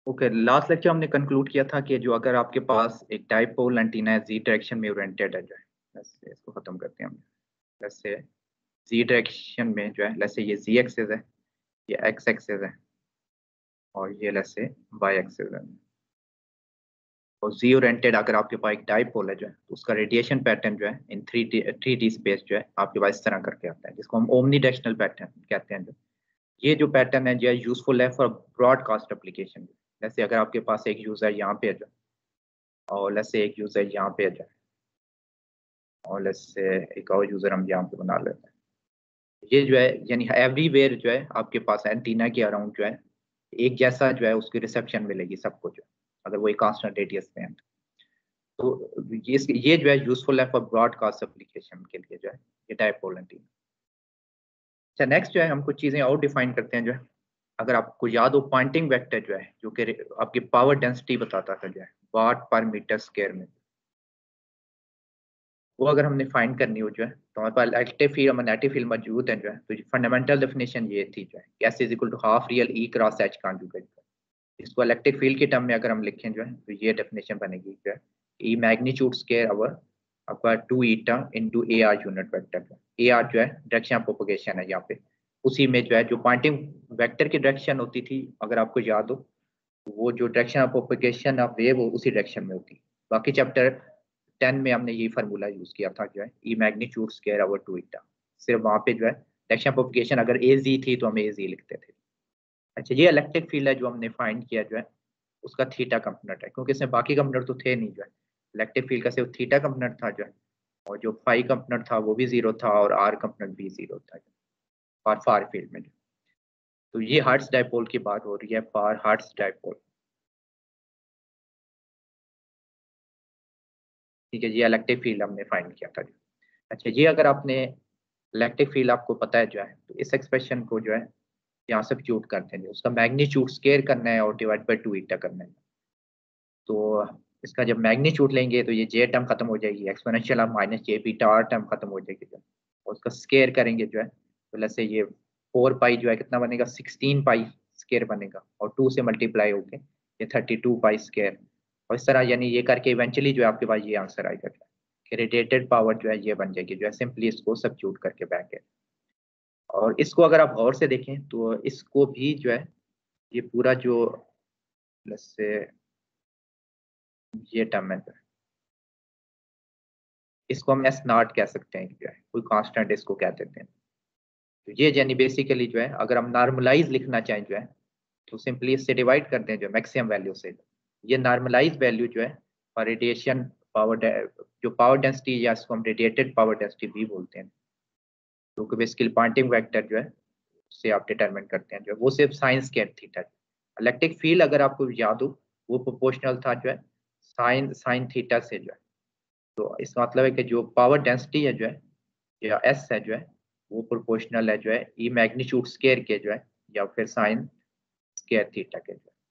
Okay, last lecture हमने conclude किया था कि जो अगर आपके पास एक डाइपोल एंटीना है, जी डायरेक्शन में ओरिएंटेड है, जो है बस इसको खत्म करते हैं हम। जैसे जी डायरेक्शन में जो है, जैसे ये जी एक्सिस है, ये एक्स एक्सिस है, और ये जैसे वाई एक्सिस है। और जी ओरिएंटेड अगर आपके पास एक डाइपोल है जो है, तो उसका रेडिएशन पैटर्न जो है इन थ्री डी स्पेस जो है आपके पास इस तरह करके आता है, जिसको हम ओमनी डायरेक्शनल पैटर्न कहते हैं। जो ये जो पैटर्न है जो यूजफुल है फॉर ब्रॉडकास्ट एप्लीकेशन। जैसे अगर आपके पास एक यूजर यहाँ पे है जो, और लेट्स से एक यूजर यहाँ पे है, और लेट्स से एक और यूजर हम यहाँ पे बना लेते हैं। ये जो है यानी एवरीवेयर जो है आपके पास एंटीना के अराउंड जो है एक जैसा जो है उसकी रिसेप्शन मिलेगी सबको, जो अगर वो एक कांस्टेंट रेडियस पे है। तो ये जो है यूजफुल है फॉर ब्रॉडकास्ट एप्लीकेशन के लिए जो है ये डाइपोल एंटीना। अच्छा, नेक्स्ट जो है हम कुछ चीजें और डिफाइन करते हैं जो है। अगर आपको याद हो, पॉइंटिंग वेक्टर जो है जो कि आपकी पावर डेंसिटी बताता था जो है वाट पर मीटर स्क्वायर में, वो अगर हमने फाइंड करनी हो जो है तो हमारे पास इलेक्ट्रिक फील्ड और मैग्नेटिक फील्ड मौजूद है जो है। तो फंडामेंटल डेफिनेशन ये थी जो है, S is equal to half real E cross H conjugate. इसको इलेक्ट्रिक फील्ड के टर्म में अगर हम लिखें जो है तो ये डेफिनेशन बनेगी जो है, ई मैग्नीट्यूड स्क्वायर अवर आपका 2 eta into A R unit vector. A R जो है डायरेक्शन ऑफ प्रोपगेशन है यहाँ पे। उसी में जो है जो पॉइंटिंग वेक्टर की डायरेक्शन होती थी, अगर आपको याद हो, वो जो direction of propagation of wave उसी डायरेक्शन में होती। बाकी चैप्टर 10 में हमने ये फार्मूला यूज किया था जो है, E magnitude square over 2 eta. सिर्फ वहां पे जो है डायरेक्शन ऑफ प्रोपगेशन अगर ए जी थी तो हम ए जी लिखते थे। अच्छा, ये इलेक्ट्रिक फील्ड है जो हमने फाइंड किया जो है, उसका थीटा कंपोनेंट है, क्योंकि इसमें बाकी कंपोनेंट तो थे नहीं जो है। इलेक्ट्रिक फील्ड का सिर्फ थीटा कंपोनेंट था जो है, और जो फाई कंपोनेंट था वो भी जीरो था, और आर कंपोनेंट भी जीरो था फॉर फार फील्ड में। तो ये हर्ट्ज डाइपोल की बात हो रही है, फॉर हर्ट्ज डाइपोल। ठीक है, ये इलेक्ट्रिक फील्ड हमने फाइंड किया था। अच्छा, ये अगर आपने इलेक्ट्रिक फील्ड आपको पता है जो है, तो इस एक्सप्रेशन को जो है यहाँ सब्स्टिट्यूट करते हैं, उसका मैग्नीट्यूड स्क्वायर करना है और डिवाइड बाय 2 ईटा करना है। तो इसका जब मैग्नीट्यूड लेंगे तो ये जे टर्म खत्म हो जाएगी, exponential of minus J beta R term खत्म हो जाएगी जो, और उसका स्क्वायर करेंगे जो है, तो जैसे ये 4 पाई जो है कितना बनेगा, 16 पाई स्क्वायर बनेगा, और 2 से मल्टीप्लाई होके ये 32 पाई स्क्वायर। और इस तरह यानी ये करके इवेंचुअली जो है आपके पास ये आंसर आएगा कि रेडिएटेड पावर जो है ये बन जाएगी जो है, सिंपली इसको सब्स्टिट्यूट करके बैक। और इसको अगर आप गौर से देखें तो इसको भी जो है ये पूरा जो से ये टर्म है, इसको हम एस नॉट कह सकते हैं जो है, कोई कांस्टेंट इसको कह देते हैं। तो ये यानी बेसिकली जो है अगर हम नॉर्मलाइज लिखना चाहें जो है, तो सिंपली इससे डिवाइड करते हैं जो मैक्सिमम वैल्यू से। ये नॉर्मलाइज वैल्यू जो है और रेडिएशन पावर जो पावर डेंसिटी, या इसको हम रेडिएटेड पावर डेंसिटी भी बोलते हैं, क्योंकि बेसिकली पॉइंटिंग वेक्टर जो है उससे आप डिटरमिन करते हैं जो है, वो सिर्फ साइंस के थीटा। इलेक्ट्रिक फील्ड अगर आपको याद हो, वो प्रोपोर्शनल था जो है साइन साइन थीटा से जो है। तो इसका मतलब है कि जो पावर डेंसिटी है जो है, या एस है जो है, वो प्रोपोर्शनल है जो है ई मैग्नीट्यूड स्क्वायर के जो है, या फिर साइन स्क्वायर थीटा के जो है।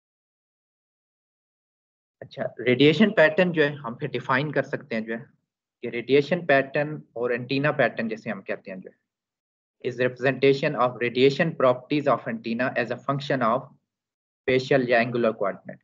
अच्छा, रेडिएशन पैटर्न जो है हम फिर डिफाइन कर सकते हैं जो है, कि रेडिएशन पैटर्न और एंटीना पैटर्न जैसे हम कहते हैं जो है, is representation of radiation properties of antenna as a function of spatial या एंगुलर कोऑर्डिनेट।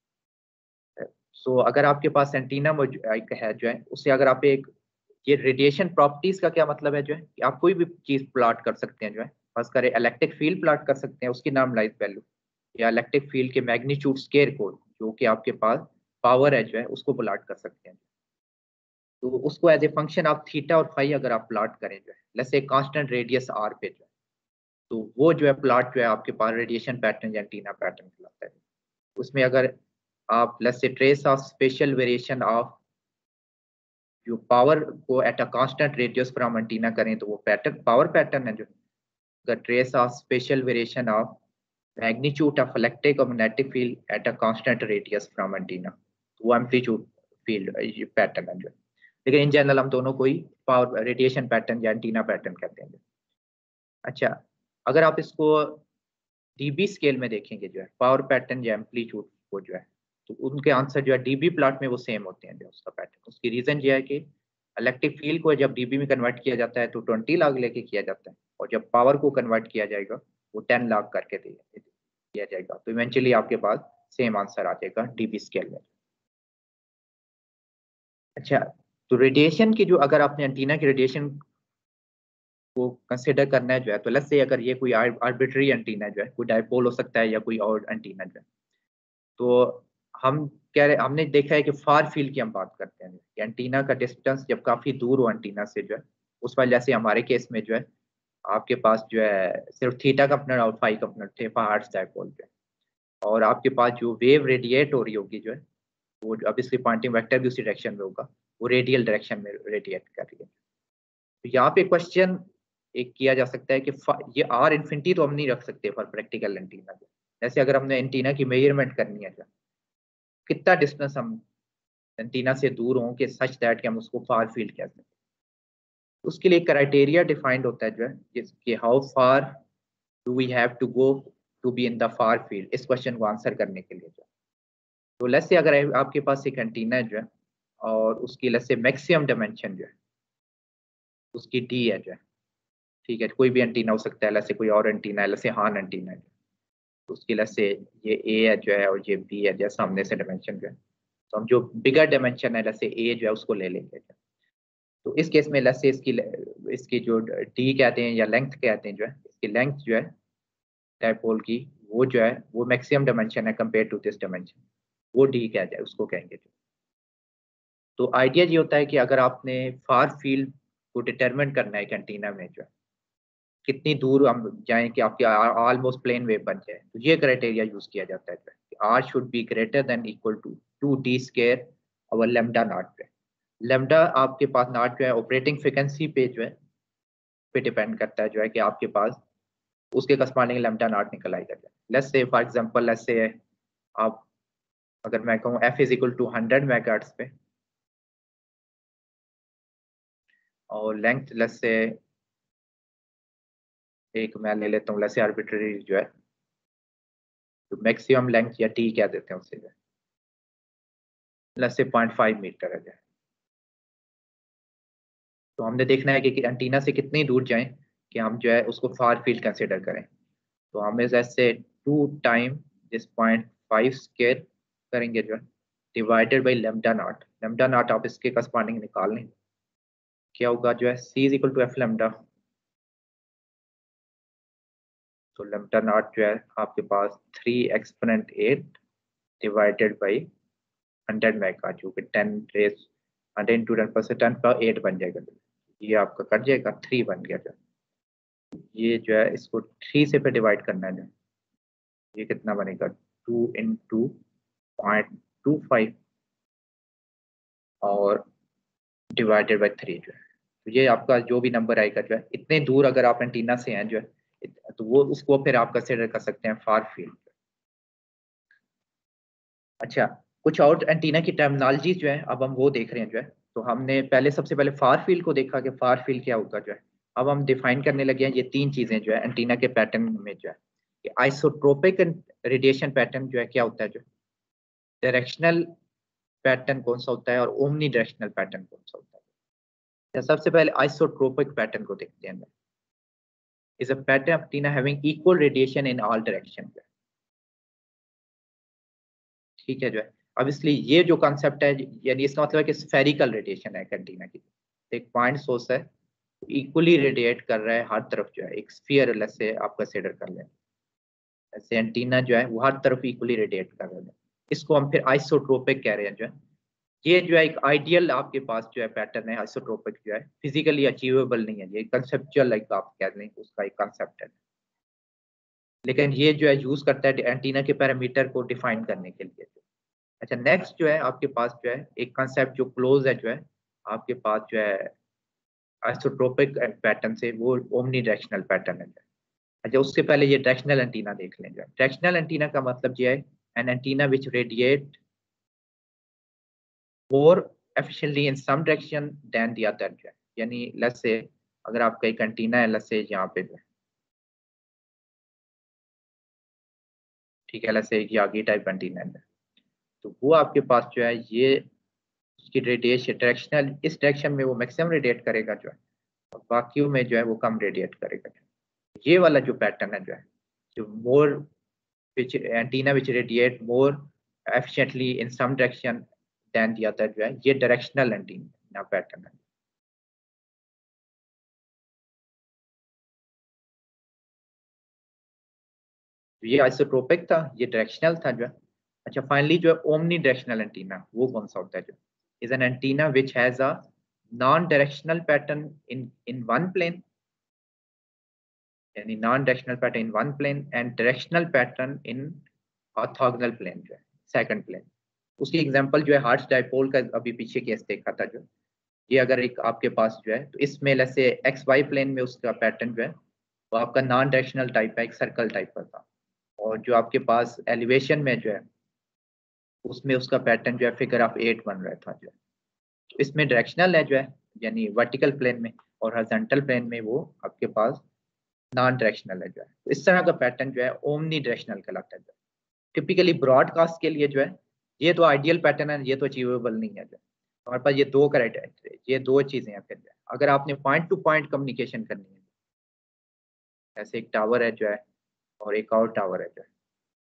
सो अगर आपके पास एंटीना एक है जो है, उससे अगर आप एक, ये रेडिएशन प्रॉपर्टीज का क्या मतलब है जो है, कि आप कोई भी चीज प्लॉट कर सकते हैं जो है, बस करें इलेक्ट्रिक फील्ड प्लॉट कर सकते हैं उसकी नॉर्मलाइज वैल्यू, या इलेक्ट्रिक फील्ड के मैग्नीट्यूड स्क्वायर को जो कि आपके पास पावर है जो है उसको प्लॉट कर सकते हैं। तो उसको as a function of theta और फाई अगर आप प्लॉट करें जो है, जैसे कांस्टेंट रेडियस आर पे जो है, तो वो जो है प्लॉट जो है आपके पास रेडिएशन पैटर्न या एंटीना पैटर्न कहलाता है। उसमें अगर आप let's say trace of spatial variation of जो पावर को at a constant radius from antenna करें, तो वो पैटर्न पावर पैटर्न है जो, the trace of spatial variation of magnitude of electric और magnetic field at a constant radius from antenna, तो वो एम्पलीट्यूड फील्ड ये पैटर्न है जो। लेकिन इन जनरल हम दोनों को ही पावर रेडिएशन पैटर्न या एंटीना पैटर्न कहते हैं। अच्छा, अगर आप इसको डीबी स्केल में देखेंगे जो है पावर पैटर्न या एम्पलीट्यूड को जो है, तो उनके आंसर जो है डीबी प्लॉट में वो सेम होते हैं जो उसका पैटर्न। उसकी रीजन ये है कि इलेक्ट्रिक फील्ड को जब डीबी में कन्वर्ट किया जाता है तो 20 लाख लेके किया जाता है, और जब पावर को कन्वर्ट किया जाएगा वो 10 लाख करके दिया जाएगा। तो इवेंचुअली आपके पास सेम आंसर आ जाएगा डीबी स्केल में। अच्छा, तो रेडिएशन की जो, अगर आपने एंटीना की रेडिएशन को कंसिडर करना है जो है, तो लेट्स से अगर ये कोई आर्बिट्री एंटीना जो है, कोई डायपोल हो सकता है या कोई और एंटीना जो है, तो हम कह रहे, हमने देखा है कि फार फील्ड की हम बात करते हैं कि एंटीना का डिस्टेंस जब काफी दूर हो एंटीना से जो है, उस वजह से हमारे केस में जो है आपके पास जो है सिर्फ थीटा कंपोनेंट और फाई कंपोनेंट थे फार डायपोल जो है, और आपके पास जो वेव रेडिएट हो रही होगी जो है, वो ऑब्वियसली पॉइंटिंग वेक्टर भी उसी डायरेक्शन में होगा, वो रेडियल डायरेक्शन में रेडिएट कर रही है। तो यहाँ पे क्वेश्चन एक किया जा सकता है कि ये आर इन्फिनिटी तो हम नहीं रख सकते फॉर प्रैक्टिकल एंटीना जो, जैसे अगर हमने एंटीना की मेजरमेंट करनी है, कितना डिस्टेंस हम एंटीना से दूर हों कि सच दैट कि हम उसको फार फील्ड कह सकते हैं, उसके लिए क्राइटेरिया डिफाइंड होता है जो है, जिसके how far do we have to go to be in the far field, इस क्वेश्चन को आंसर करने के लिए जो है। तो लेट्स से अगर आपके पास एक एंटीना है जो है, और उसकी लेट्स से मैक्सिमम डायमेंशन जो है उसकी डी है जो है, ठीक है, कोई भी एंटीना हो सकता है, लेट्स से कोई और एंटीना है, लेट्स से हान एंटीना है, तो उसकी लेट्स से ये ए है जो है और ये बी है, जैसे सामने से डायमेंशन जो है, तो हम जो बिगर डायमेंशन है लेट्स से ए जो है उसको ले लेंगे। तो इस केस में लेट्स से इसकी जो डी कहते हैं या लेंथ कहते हैं जो है, इसकी लेंथ जो है डायपोल की, वो जो है वो मैक्सिमम डायमेंशन है कंपेयर टू दिस डायमेंशन, वो डी कह जाए उसको कहेंगे। तो आइडिया ये होता है कि अगर आपने फार फील्ड को डिटरमिन करना है एक एंटीना में जो है, कितनी दूर हम जाएं कि आपकी ऑलमोस्ट प्लेन वेव बन जाए, तो ये क्राइटेरिया यूज किया जाता है कि R should be greater than equal to 2d² और लेमडा नॉट पे। लेमडा आपके पास नॉट जो है ऑपरेटिंग फ्रिक्वेंसी पे जो है पे डिपेंड करता है जो है कि आपके पास उसके करस्पॉन्डिंग लेमडा नॉट निकल आएगा। Let's say for example let's say आप, अगर मैं कहूँ f is equal to 100 megahertz पे और लेंथ लेट्स से एक मैं ले लेता हूँ लेट्स से आर्बिट्ररी जो है, तो मैक्सिमम लेंथ या टी क्या देते हैं उससे जो है लेट्स से 0.5 मीटर है जो है। तो हमने देखना है कि एंटीना से कितनी दूर जाएं कि हम जो है उसको फार फील्ड कंसिडर करें। तो हमें जैसे 2 टाइम दिस 0.5 स्क्वायर करेंगे जो है divided by lambda naught. Lambda naught आप इसके करस्पॉन्डिंग निकाल लें, क्या होगा जो है c is equal to F lambda. तो लेमडा नॉट जो है आपके पास 3 एक्सपोनेंट 8 डिवाइडेड बाई 100 मेगा, जो कि 10 रेज 100 इंटू 10 बन जाएगा। ये आपका कट जाएगा, 3 बन गया जो, ये जो है इसको 3 से पे डिवाइड करना है, ये कितना बनेगा 2 इंटू 0.25 और डिवाइडेड बाई 3 जो है, तो ये आपका जो भी नंबर आएगा जो है, इतने दूर अगर आप एंटीना से हैं जो है, तो वो उसको फिर आप कंसिडर कर सकते हैं फार फील्ड। अच्छा, कुछ और एंटीना की टर्मिनोलॉजी जो है अब हम वो देख रहे हैं जो है। तो हमने पहले सबसे पहले फार फील्ड को देखा कि फार फील्ड क्या होगा जो है, अब हम डिफाइन करने लगे हैं ये 3 चीजें जो है एंटीना के पैटर्न में जो है कि आइसोट्रोपिक रेडिएशन पैटर्न जो है क्या होता है, जो डायरेक्शनल पैटर्न कौन सा होता है और ओमनी डायरेक्शनल पैटर्न कौन सा होता है। तो सबसे पहले आइसोट्रोपिक पैटर्न को देखते हैं, is a pattern antenna having equal radiation in all direction. ठीक है जो है, अब इसलिए ये जो कॉन्सेप्ट है, यानी इसका मतलब है कि स्फेरिकल रेडिएशन है एंटीना की, एक पॉइंट सोर्स है इक्वली रेडिएट कर रहा है हर तरफ जो है, एक स्फीयर से आप कंसीडर कर लें, ऐसे एंटीना जो है वो हर तरफ इक्वली रेडिएट कर रहा है, इसको हम फिर आइसोट्रोपिक कह रहे हैं जो है। ये जो है एक आइडियल आपके पास जो है पैटर्न है आइसोट्रोपिक जो है, फिजिकली अचीवेबल नहीं है, ये कंसेप्चुअल लाइक आप कह लें उसका एक कंसेप्ट है, लेकिन ये जो है यूज करता है एंटीना के पैरामीटर को डिफाइन करने के लिए। अच्छा, नेक्स्ट जो है आपके पास जो है एक कंसेप्ट जो क्लोज है जो है आपके पास जो है आइसोट्रोपिक पैटर्न से, वो ओमनी डायरेक्शनल पैटर्न है। अच्छा, उससे पहले ये डायरेक्शनल एंटीना देख लें। जो है डायरेक्शनल एंटीना का मतलब ये है an antenna which radiate more efficiently in some direction than the other जो है, यानी लेट्स से अगर आपका एक एंटीना है लेट्स से यहाँ पे जो है, ठीक है, लेट्स से एक यागी टाइप एंटीना है, तो वो आपके पास जो है ये उसकी रेडिएशन डायरेक्शनल इस डायरेक्शन में वो मैक्सिमम रेडिएट करेगा जो है, और बाकी में जो है वो कम रेडिएट करेगा। ये वाला जो पैटर्न है जो है, जो मोर which antenna which radiate more efficiently in some direction than the other जो है ये डायरेक्शनल एंटीना पैटर्न है। ये आइसोट्रोपिक था, ये डायरेक्शनल था जो है। अच्छा फाइनली जो है ओमनी डायरेक्शनल एंटीना वो कौन सा होता है? जो is an antenna which has a non directional pattern in one plane, यानी non directional pattern in one plane and directional pattern in orthogonal plane जो है सेकंड प्लेन। उसकी एग्जांपल जो है हार्ट्स डाइपोल का अभी पीछे केस देखा था जो ये अगर एक आपके पास जो है तो इसमें जैसे एक्स वाई प्लेन में उसका पैटर्न जो है वो आपका नॉन डायरेक्शनल टाइप है, एक सर्कल टाइप का था। और जो आपके पास एलिवेशन में जो है उसमें उसका पैटर्न जो है फिगर ऑफ 8 बन रहा था जो है। तो इसमें डायरेक्शनल है जो है यानी वर्टिकल प्लेन में, और हॉरिजॉन्टल प्लेन में वो आपके पास नॉन डायरेक्शनल है जो है। तो इस तरह का पैटर्न जो है ओमनी डायरेक्शनल कहलाता है। टिपिकली ब्रॉडकास्ट के लिए जो है ये तो आइडियल पैटर्न है, ये तो अचीवेबल नहीं है जो हमारे पास। ये दो क्राइटेरिया, ये दो चीजें हैं। फिर अगर आपने पॉइंट टू पॉइंट कम्युनिकेशन करनी है, ऐसे एक टावर है जो है और एक और टावर है जो है,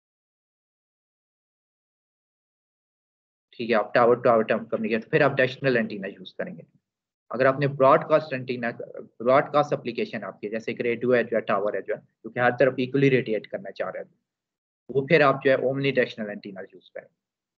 ठीक है, आप टावर टू टावर कम्युनिकेशन फिर आप डायरेक्शनल एंटीना यूज करेंगे। अगर आपने ब्रॉडकास्ट एंटीना, ब्रॉडकास्ट एप्लीकेशन आपकी जैसे एक रेडियो है जो है, टावर है जो है क्योंकि हर तरफ इक्वली रेडिएट करना चाह रहा है, वो फिर आप जो है ओमनी डायरेक्शनल एंटीना यूज करें।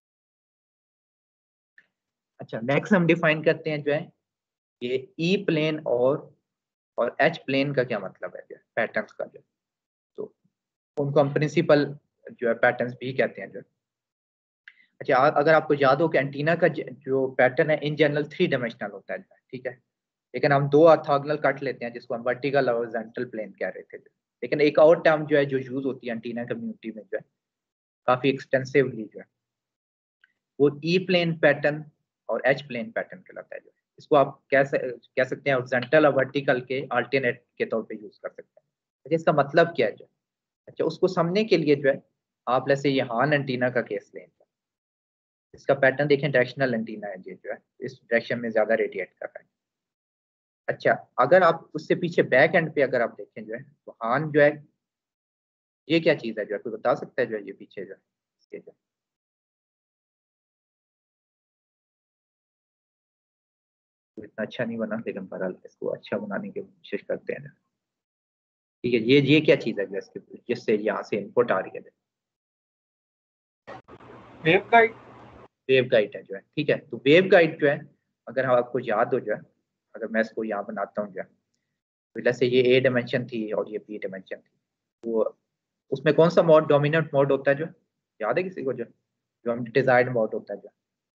अच्छा नेक्स्ट हम डिफाइन करते हैं जो है ये ई प्लेन और एच प्लेन का क्या मतलब है जो है पैटर्न्स का जो, तो उनको हम प्रिंसिपल जो है पैटर्न्स भी कहते हैं जो। अच्छा अगर आपको याद हो कि एंटीना का जो पैटर्न है इन जनरल 3 डायमेंशनल होता है, ठीक है, लेकिन हम दो ऑर्थोगोनल कट लेते हैं जिसको हम वर्टिकल और हॉरिजॉन्टल प्लेन कह रहे थे। लेकिन एक और टर्म जो है जो यूज होती है एंटीना कम्युनिटी में जो है काफी एक्सटेंसिवली जो है वो ई प्लेन पैटर्न और एच प्लेन पैटर्न कहलाता है जो। इसको आप कह सकते हैं हॉरिजॉन्टल और वर्टिकल के अल्टरनेट के तौर पे यूज कर सकते हैं। अच्छा इसका मतलब क्या है जो, अच्छा उसको समझने के लिए जो है आप जैसे ये हान एंटीना का केस लें, इसका पैटर्न देखें, डायरेक्शनल एंटीना है ये जो है इस डायरेक्शन में ज्यादा रेडिएट कर रहा है। अच्छा अगर आप उससे पीछे बैक एंड पे अगर आप देखें जो है तो हान जो है ये क्या चीज है जो है, कोई बता सकता है जो है ये पीछे जो है इसके जो तो इतना अच्छा नहीं बना, लेकिन बहरहाल इसको अच्छा बनाने की कोशिश करते हैं। ठीक है, ये क्या चीज है जो इसके जिससे यहाँ से इनपुट आ रही है, वेव गाइड। वेव गाइड है जो है, ठीक है। तो वेव गाइड जो है अगर हम आपको याद हो जो है, अगर मैं इसको यहाँ बनाता हूँ जो है तो जैसे ये ए डायमेंशन थी और ये बी डायमेंशन थी, तो उसमें कौन सा मोड डोमिनेंट मोड होता है जो याद है किसी को? जो हम डिजायर्ड मोड होता है जो,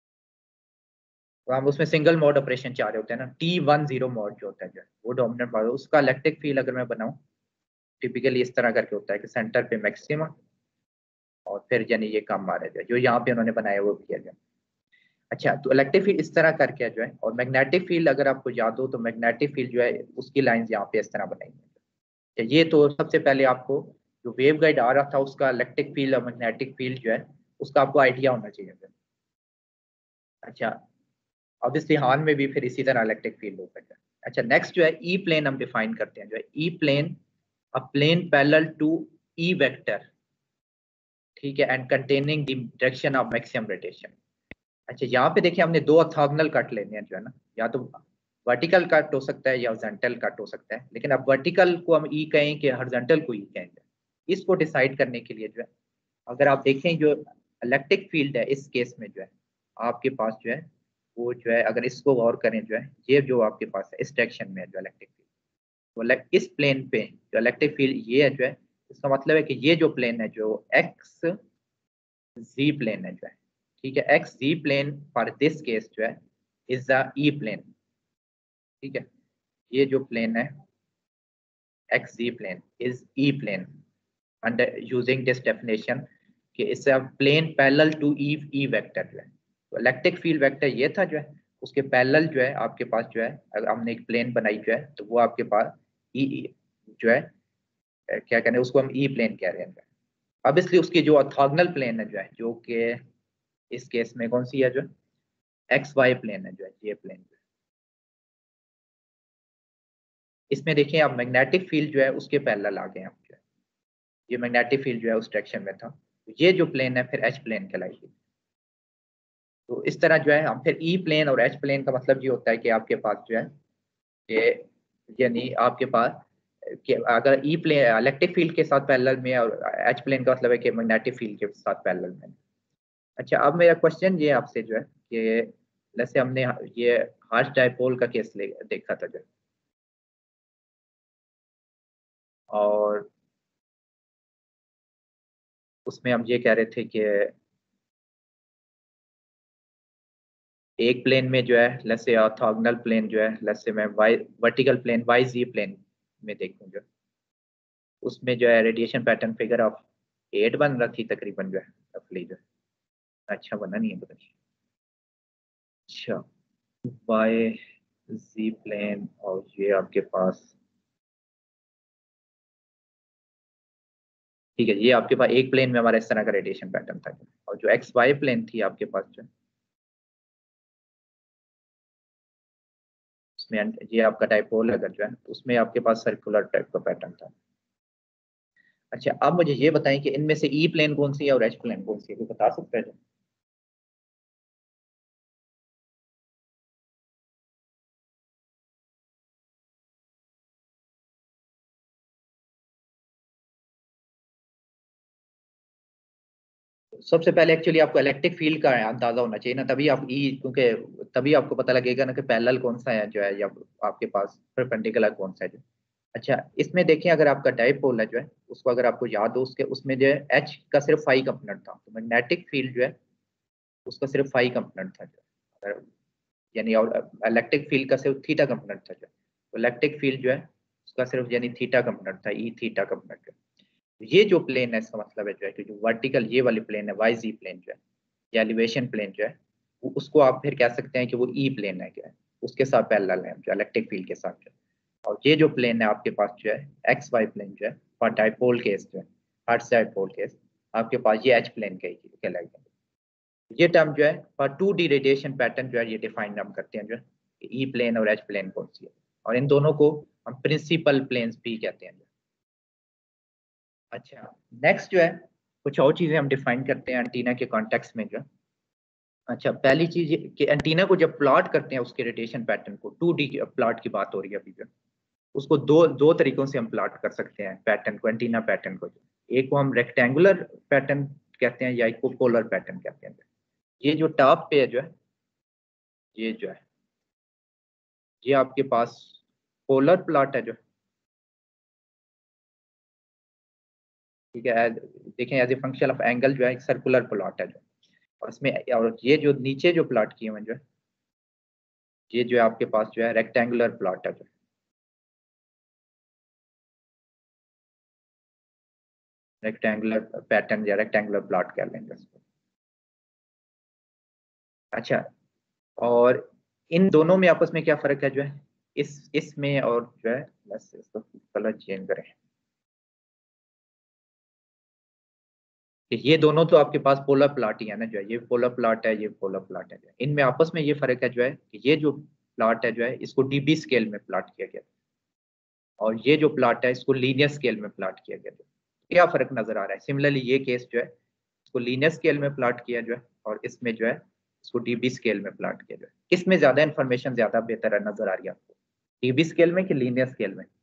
तो हम उसमें सिंगल मोड ऑपरेशन चाह रहे होते हैं ना, T10 मोड जो होता है जो वो डोमिनेंट मोड, उसका इलेक्ट्रिक फील्ड अगर मैं बनाऊं टिपिकली इस तरह करके होता है कि सेंटर पे मैक्सिमम और फिर यानी ये कम आ रहा है जो यहाँ पे उन्होंने बनाया वो किया जाए। अच्छा तो इलेक्ट्रिक फील्ड इस तरह करके जो है, और मैग्नेटिक फील्ड अगर आपको याद हो तो मैग्नेटिक फील्ड जो है उसकी लाइंस यहाँ पे इस तरह बनाई। ये तो सबसे पहले आपको जो वेव गाइड आ रहा था उसका इलेक्ट्रिक फील्ड और मैग्नेटिक फील्ड जो है उसका आपको आइडिया होना चाहिए। अच्छा ऑब्वियसली हान में भी फिर इसी तरह इलेक्ट्रिक फील्ड होता है। अच्छा नेक्स्ट जो है ई प्लेन हम डिफाइन करते हैं जो है E plane, a plane parallel to E vector, ठीक है, and containing the direction of maximum rotation. अच्छा यहाँ पे देखिए हमने दो ऑर्थोगोनल कट लेने हैं जो है ना, या तो वर्टिकल कट हो सकता है या हॉरिजॉन्टल कट हो सकता है, लेकिन अब वर्टिकल को हम ई कहें कि हॉरिजॉन्टल को ई कहें, इसको डिसाइड करने के लिए जो है अगर आप देखें जो इलेक्ट्रिक फील्ड है इस केस में जो है आपके पास जो है वो जो है अगर इसको गौर करें जो है ये जो आपके पास है इस डायरेक्शन में है जो इलेक्ट्रिक फील्ड, तो इस प्लेन पे जो इलेक्ट्रिक फील्ड ये है जो है, इसका मतलब है कि ये जो प्लेन है जो एक्स जी प्लेन है जो है, ठीक है, X Z plane for this case जो है इज द ई प्लेन, ठीक है, ये जो प्लेन है X Z plane is E plane under using this definition कि it's a plane parallel to E E vector जो है। तो इलेक्ट्रिक फील्ड वेक्टर ये था जो है, उसके पैरेलल जो है आपके पास जो है अगर हमने एक प्लेन बनाई जो है तो वो आपके पास ई जो है क्या कहते हैं उसको हम ई प्लेन कह रहे हैं। अब इसलिए उसकी जो ऑर्थोगोनल प्लेन है जो है जो कि इस केस में कौन सी है जो एक्स वाई प्लेन है जो है, ये प्लेन जो है इसमें देखिए आप मैग्नेटिक फील्ड जो है उसके पैरेलल आ गए हम जो है, ये मैग्नेटिक फील्ड जो है उस डायरेक्शन में था ये जो प्लेन है फिर एच प्लेन कहलाएगी। तो इस तरह जो है हम फिर ई प्लेन और एच प्लेन का मतलब ये होता है कि आपके पास जो है ये, यानी आपके पास कि अगर ई प्लेन इलेक्ट्रिक फील्ड के साथ पैरेलल में और एच प्लेन का मतलब है कि मैग्नेटिक फील्ड के साथ पैरेलल में। अच्छा, अब मेरा क्वेश्चन ये आपसे जो है कि जैसे हमने ये हार्श डाइपोल का केस देखा था जो, और उसमें हम ये कह रहे थे कि एक प्लेन में जो है जैसे ऑर्थोगोनल प्लेन जो है जैसे मैं Y vertical plane Y Z plane में देखूं जो, उसमें जो है रेडिएशन पैटर्न फिगर ऑफ 8 बन रहा थी तकरीबन जो है रफली जो है। अच्छा बना नहीं है पता नहीं। अच्छा, वाई जी प्लेन और ये आपके पास, ठीक है, ये आपके पास एक प्लेन में हमारा इस तरह का रेडिएशन पैटर्न था, और जो एक्स वाई प्लेन थी आपके पास जो, उसमें ये आपका डाइपोल अगर जो है तो उसमें आपके पास सर्कुलर टाइप का पैटर्न था। अच्छा, अब मुझे ये बताएं कि इनमें से ई प्लेन कौन सी है और एच प्लेन कौन सी है, कोई बता सकते हैं? सबसे पहले एक्चुअली आपको इलेक्ट्रिक फील्ड का अंदाजा होना चाहिए ना, तभी आप ई, क्योंकि तभी आपको पता लगेगा ना कि पैरेलल कौन सा है जो है, या आपके पास परपेंडिकुलर कौन सा है जो। अच्छा, इसमें देखें अगर आपका डाइपोल है जो है उसको अगर आपको याद हो उसके उसमें जो है एच का सिर्फ फाई कंपोनेंट था, तो मैग्नेटिक फील्ड जो है उसका सिर्फ फाई कंपोनेंट था जो, अगर यानी, और इलेक्ट्रिक फील्ड का सिर्फ थीटा कंपोनेंट था जो, तो इलेक्ट्रिक फील्ड जो है उसका सिर्फ यानी थीटा कंपोनेंट था, ई थीटा कंपोनेंट। ये जो प्लेन है इसका मतलब है जो है कि जो वर्टिकल ये वाली प्लेन है वाई जी प्लेन जो है, या एलिवेशन प्लेन जो है, उसको आप फिर कह सकते हैं कि वो ई प्लेन है जो है, उसके साथ पैरेलल है जो इलेक्ट्रिक फील्ड के साथ जो है। और ये जो प्लेन है आपके पास जो है एक्स वाई प्लेन जो है फॉर डाइपोल केस जो है, हर्ट्ज डाइपोल केस, आपके पास ये एच प्लेन कहलाएगा। ये टर्म जो है for two D radiation pattern जो है ये डिफाइन हम करते हैं जो है ई प्लेन और एच प्लेन कौन सी है, और इन दोनों को हम प्रिंसिपल प्लेन्स भी कहते हैं। अच्छा, नेक्स्ट जो है कुछ और चीजें हम डिफाइन करते हैं एंटीना के कॉन्टेक्स्ट में जो है। अच्छा, पहली चीज कि एंटीना को जब प्लॉट करते हैं उसके रेडिएशन पैटर्न को, 2D प्लॉट की बात हो रही है अभी जो, उसको दो दो तरीकों से हम प्लॉट कर सकते हैं पैटर्न को, एंटीना पैटर्न को। एक को हम रेक्टेंगुलर पैटर्न कहते हैं या एक को पोलर पैटर्न कहते हैं। ये जो टॉप पे है जो है, ये जो है ये आपके पास पोलर प्लॉट है जो, ठीक है, देखें as a function of angle जो है एक सर्कुलर प्लॉट है जो, और इसमें और ये जो नीचे जो प्लॉट किए हुए जो है, ये जो है आपके पास जो है रेक्टेंगुलर प्लॉट है जो, रेक्टेंगुलर पैटर्न या रेक्टेंगुलर प्लॉट कह लेंगे इसको। अच्छा, और इन दोनों में आपस में क्या फर्क है जो है, इस इसमें और जो है, बस इसको कलर चेंज करें कि ये दोनों तो आपके पास पोलर प्लॉट ही है ना जो है, ये पोलर प्लॉट है ये पोलर प्लॉट है जो है। इनमें आपस में ये फर्क है जो है कि ये जो प्लॉट है जो है इसको डीबी स्केल में प्लॉट किया गया, और ये जो प्लॉट है इसको लीनियर स्केल में प्लॉट किया गया। क्या फर्क नजर आ रहा है? सिमिलरली ये केस जो है इसको लीनियर स्केल में प्लॉट किया जो है, और इसमें जो है इसको डीबी स्केल में प्लॉट किया जो है। किसमें ज्यादा इन्फॉर्मेशन ज्यादा बेहतर है नजर आ रही है आपको, डीबी स्केल में कि लीनियर स्केल में?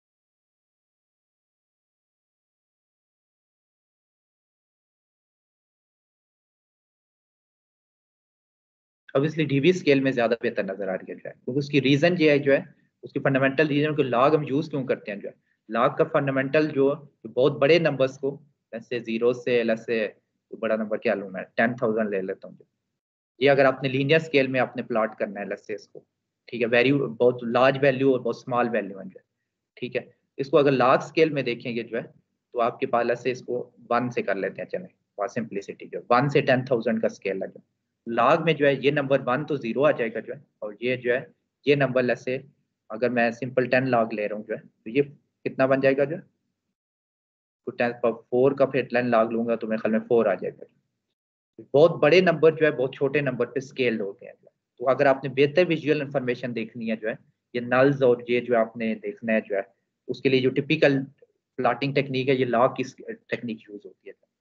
ऑब्वियसली डीबी स्केल में ज्यादा बेहतर नजर आ रही है जो है, क्योंकि उसकी रीजन ये है जो है, उसकी फंडामेंटल रीजन को लॉग हम यूज क्यों करते हैं जो है, लॉग का फंडामेंटल जो बहुत बड़े नंबर्स को, जैसे जीरो से जैसे तो बड़ा नंबर क्या लूँ मैं, 10,000 ले लेता हूँ, ये अगर आपने लीनियर स्केल में आपने प्लॉट करना है लेट्स से इसको, ठीक है, वैल्यू बहुत लार्ज वैल्यू और बहुत स्मॉल वैल्यू है जो है, ठीक है। इसको अगर लार्ज स्केल में देखेंगे जो है, तो आपके पास लेट्स से इसको 1 से कर लेते हैं, चलें फॉर सिंप्लिसिटी, जो 1 से 10,000 का स्केल है जो, लॉग में जो है ये नंबर 1 तो जीरो आ जाएगा जो है, और ये जो है ये नंबर लेट्स से अगर मैं सिंपल 10 लॉग ले रहा हूँ जो है, तो ये कितना बन जाएगा जो है, तो 10 4 का फिर 10 लॉग लूंगा तो मेरे ख्याल में 4 आ जाएगा। बहुत बड़े नंबर जो है बहुत छोटे नंबर पे स्केल्ड होते हैं। तो अगर आपने बेहतर विजुअल इंफॉर्मेशन देखनी है जो है, ये नल्स और ये जो आपने देखना है जो है, उसके लिए जो टिपिकल प्लॉटिंग टेक्निक है ये लॉग की टेक्निक यूज होती है।